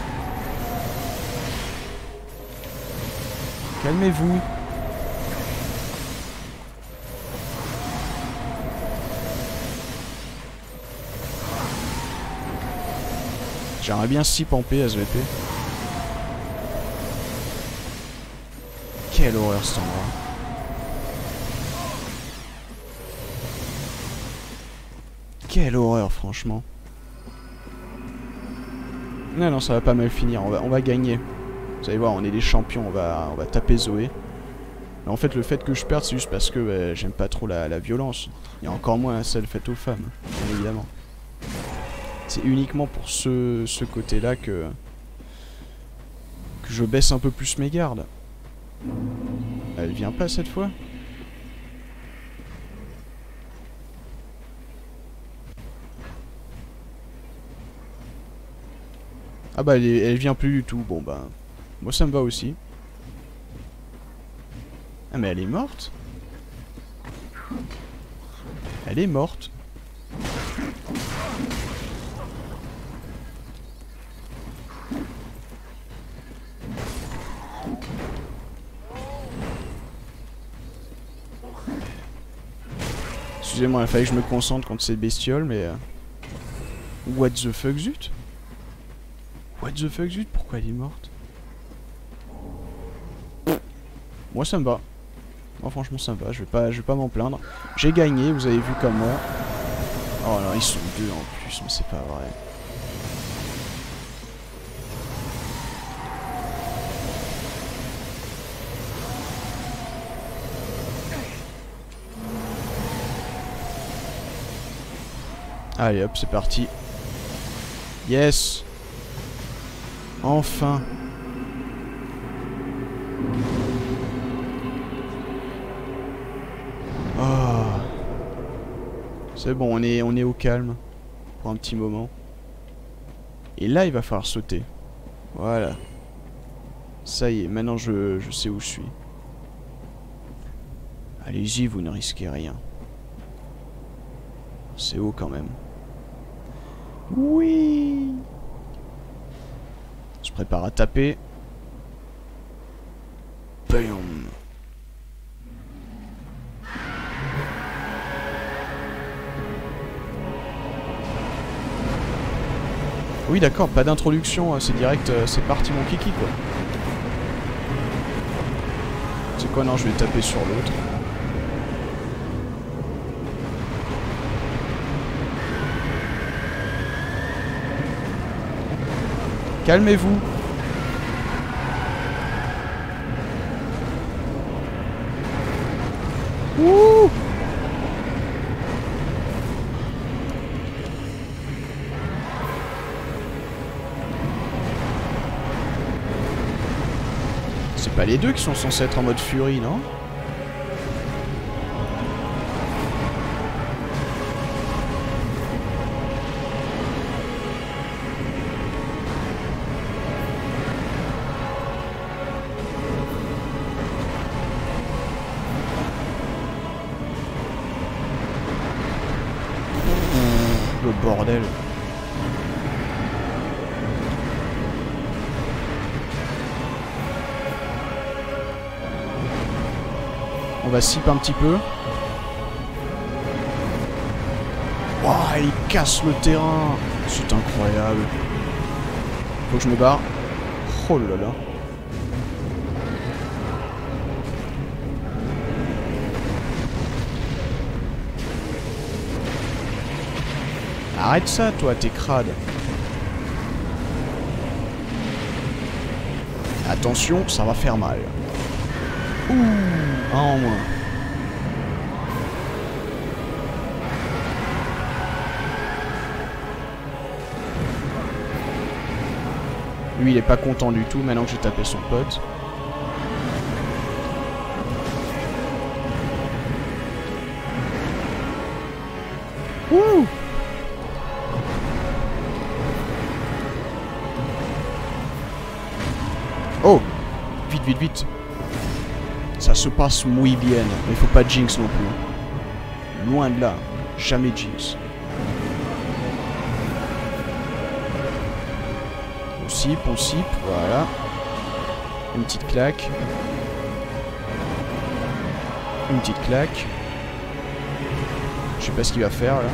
Calmez-vous. J'aimerais bien sip en P S V P. Quelle horreur cet endroit. Quelle horreur franchement. Non non ça va pas mal finir, on va, on va gagner. Vous allez voir, on est des champions, on va, on va taper Zoé. Mais en fait le fait que je perde c'est juste parce que bah, j'aime pas trop la, la violence. Il y a encore moins celle faite aux femmes, bien évidemment. C'est uniquement pour ce, ce côté-là que... que je baisse un peu plus mes gardes. Elle vient pas cette fois? Ah bah elle, est, elle vient plus du tout. Bon bah... moi ça me va aussi. Ah mais elle est morte? Elle est morte. Excusez-moi, il fallait que je me concentre contre ces bestioles, mais... Euh... What the fuck, zut? What the fuck, zut? Pourquoi elle est morte? Moi, ça me va. Moi, franchement, ça me va. Je vais pas, je vais pas m'en plaindre. J'ai gagné, vous avez vu comme moi. Oh là, ils sont deux en plus, mais c'est pas vrai. Allez hop, c'est parti. Yes. Enfin. Oh. C'est bon, on est, on est au calme. Pour un petit moment. Et là, il va falloir sauter. Voilà. Ça y est, maintenant je, je sais où je suis. Allez-y, vous ne risquez rien. C'est haut quand même. Oui. Je prépare à taper. Bam. Oui d'accord, pas d'introduction, c'est direct, c'est parti mon kiki quoi. C'est quoi? Non, je vais taper sur l'autre. Calmez-vous. Ouh. C'est pas les deux qui sont censés être en mode furie, non? Le bordel. On va sip un petit peu. Waouh, il casse le terrain. C'est incroyable. Faut que je me barre. Oh là là. Arrête ça, toi, t'es crade. Attention, ça va faire mal. Ouh, un en moins. Lui, il est pas content du tout maintenant que j'ai tapé son pote. Ouh. Oh! Vite, vite, vite! Ça se passe muy bien, mais faut pas jinx non plus. Loin de là, jamais jinx. On sip, on sip, voilà. Une petite claque. Une petite claque. Je sais pas ce qu'il va faire là.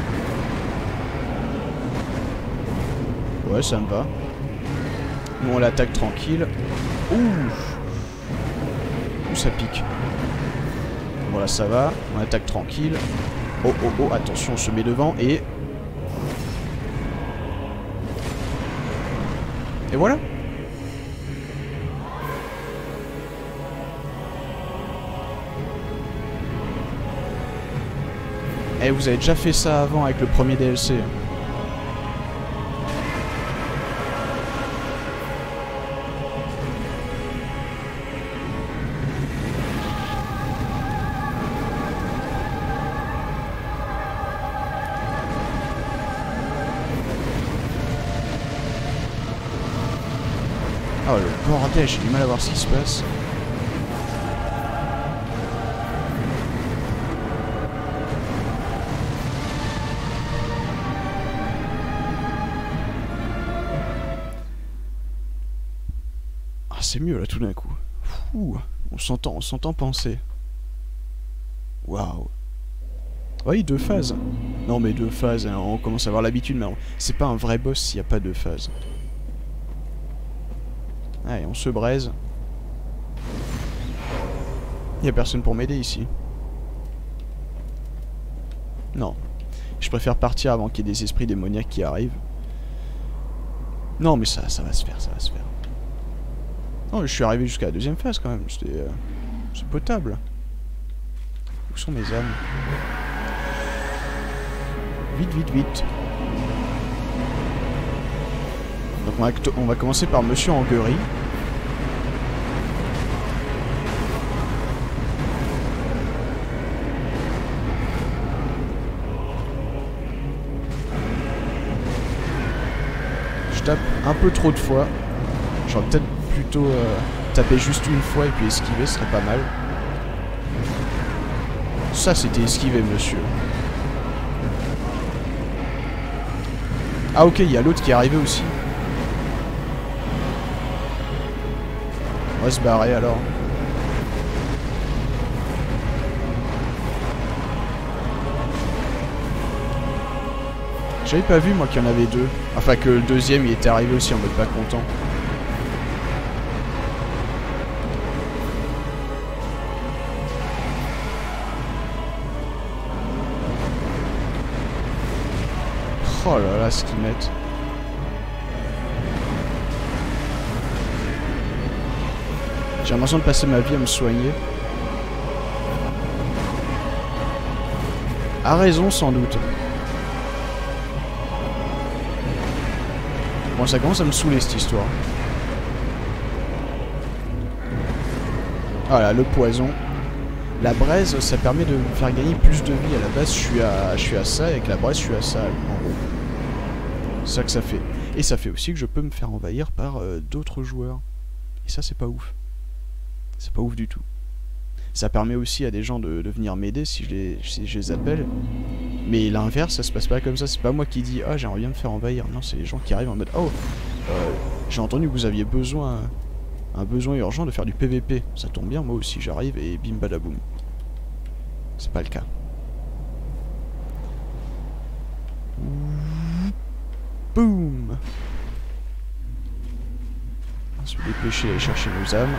Ouais, ça me va. Nous on l'attaque tranquille. Ouh. Ouh, ça pique. Voilà, ça va. On attaque tranquille. Oh, oh, oh, attention, on se met devant et... Et voilà. Eh, vous avez déjà fait ça avant avec le premier D L C. Oh le bordel, j'ai du mal à voir ce qui se passe. Ah c'est mieux là tout d'un coup. Fou, on s'entend, on s'entend penser. Waouh. Oui, deux phases. Non mais deux phases, hein, on commence à avoir l'habitude, mais c'est pas un vrai boss s'il n'y a pas deux phases. Allez, on se braise. Il n'y a personne pour m'aider ici. Non. Je préfère partir avant qu'il y ait des esprits démoniaques qui arrivent. Non mais ça, ça va se faire, ça va se faire. Non, je suis arrivé jusqu'à la deuxième phase quand même. C'était... Euh, c'est potable. Où sont mes âmes? Vite, vite, vite. Donc on va, on va commencer par Monsieur Anguerie. Je tape un peu trop de fois. J'aurais peut-être plutôt euh, taper juste une fois et puis esquiver, ce serait pas mal. Ça c'était esquiver, monsieur. Ah ok, il y a l'autre qui est arrivé aussi. On va se barrer alors. J'avais pas vu moi qu'il y en avait deux. Enfin que le deuxième il était arrivé aussi en mode pas content. Oh là là, ce qu'ils mettent. J'ai l'impression de passer ma vie à me soigner. A raison, sans doute. Bon, ça commence à me saouler cette histoire. Voilà, le poison. La braise, ça permet de me faire gagner plus de vie. À la base, je suis à, je suis à ça, et avec la braise, je suis à ça, en gros. C'est ça que ça fait. Et ça fait aussi que je peux me faire envahir par euh, d'autres joueurs. Et ça, c'est pas ouf. C'est pas ouf du tout. Ça permet aussi à des gens de, de venir m'aider si je, les, si je les appelle. Mais l'inverse, ça se passe pas comme ça. C'est pas moi qui dis « Ah, j'aimerais bien me faire envahir ». Non, c'est les gens qui arrivent en mode « Oh, euh, j'ai entendu que vous aviez besoin, un besoin urgent de faire du P V P. Ça tombe bien, moi aussi j'arrive et bim badaboum ». C'est pas le cas. Boum. On se dépêcher d'aller chercher nos âmes.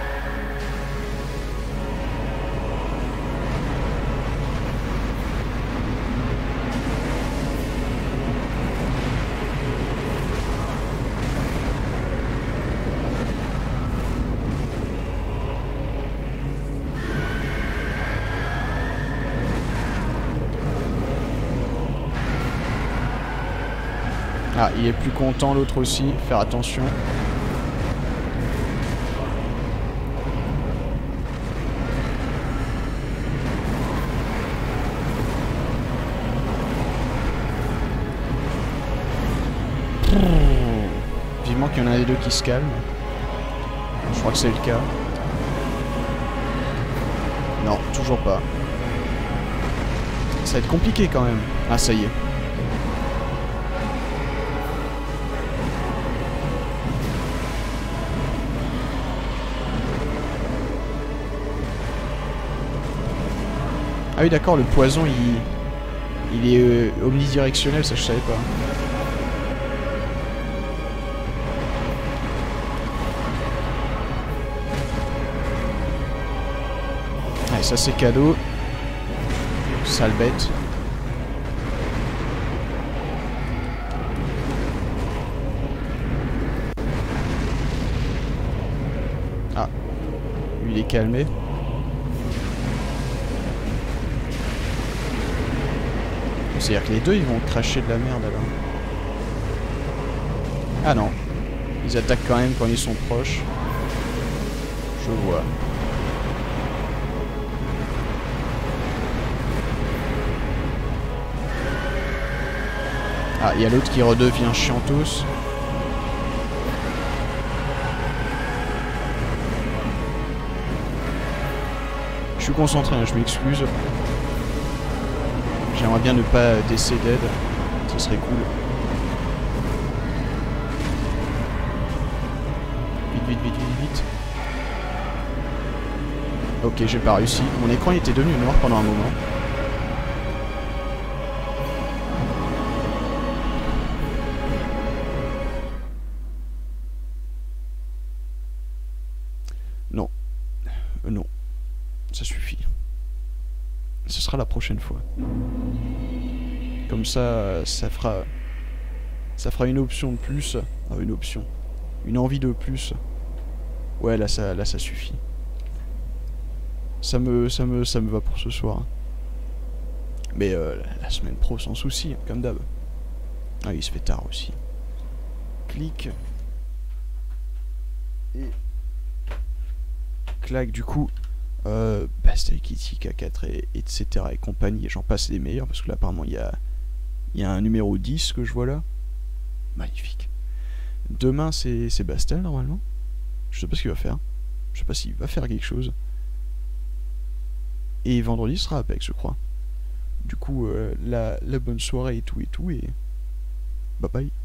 Ah, il est plus content l'autre aussi, faire attention. Vivement qu'il y en a des deux qui se calment. Je crois que c'est le cas. Non, toujours pas. Ça va être compliqué quand même. Ah, ça y est. Ah oui d'accord, le poison il, il est euh, omnidirectionnel, ça je savais pas. Allez, ça c'est cadeau. Sale bête. Ah, lui il est calmé. C'est-à-dire que les deux ils vont cracher de la merde alors. Ah non. Ils attaquent quand même quand ils sont proches. Je vois. Ah, il y a l'autre qui redevient chiantos. Je suis concentré, hein, je m'excuse. J'aimerais bien ne pas décéder d'aide. Ce serait cool. Vite, vite, vite, vite, vite. Ok, j'ai pas réussi. Mon écran était devenu noir pendant un moment. Non. Euh, non. Ça suffit. Ce sera la prochaine fois. Comme ça, ça fera... Ça fera une option de plus. Ah, une option. Une envie de plus. Ouais, là, ça, là, ça suffit. Ça me, ça me, ça me va pour ce soir. Mais euh, la semaine pro, sans souci, comme d'hab. Ah, il se fait tard aussi. Clic. Et... clac, du coup... Euh, Bastille Kitty, K quatre, et, etc. et compagnie. Et j'en passe les meilleurs, parce que là, apparemment, il y a... Il y a un numéro dix que je vois là. Magnifique. Demain, c'est Bastel, normalement. Je sais pas ce qu'il va faire. Je sais pas s'il va faire quelque chose. Et vendredi sera Apex, je crois. Du coup, euh, la, la bonne soirée et tout et tout. Et bye bye.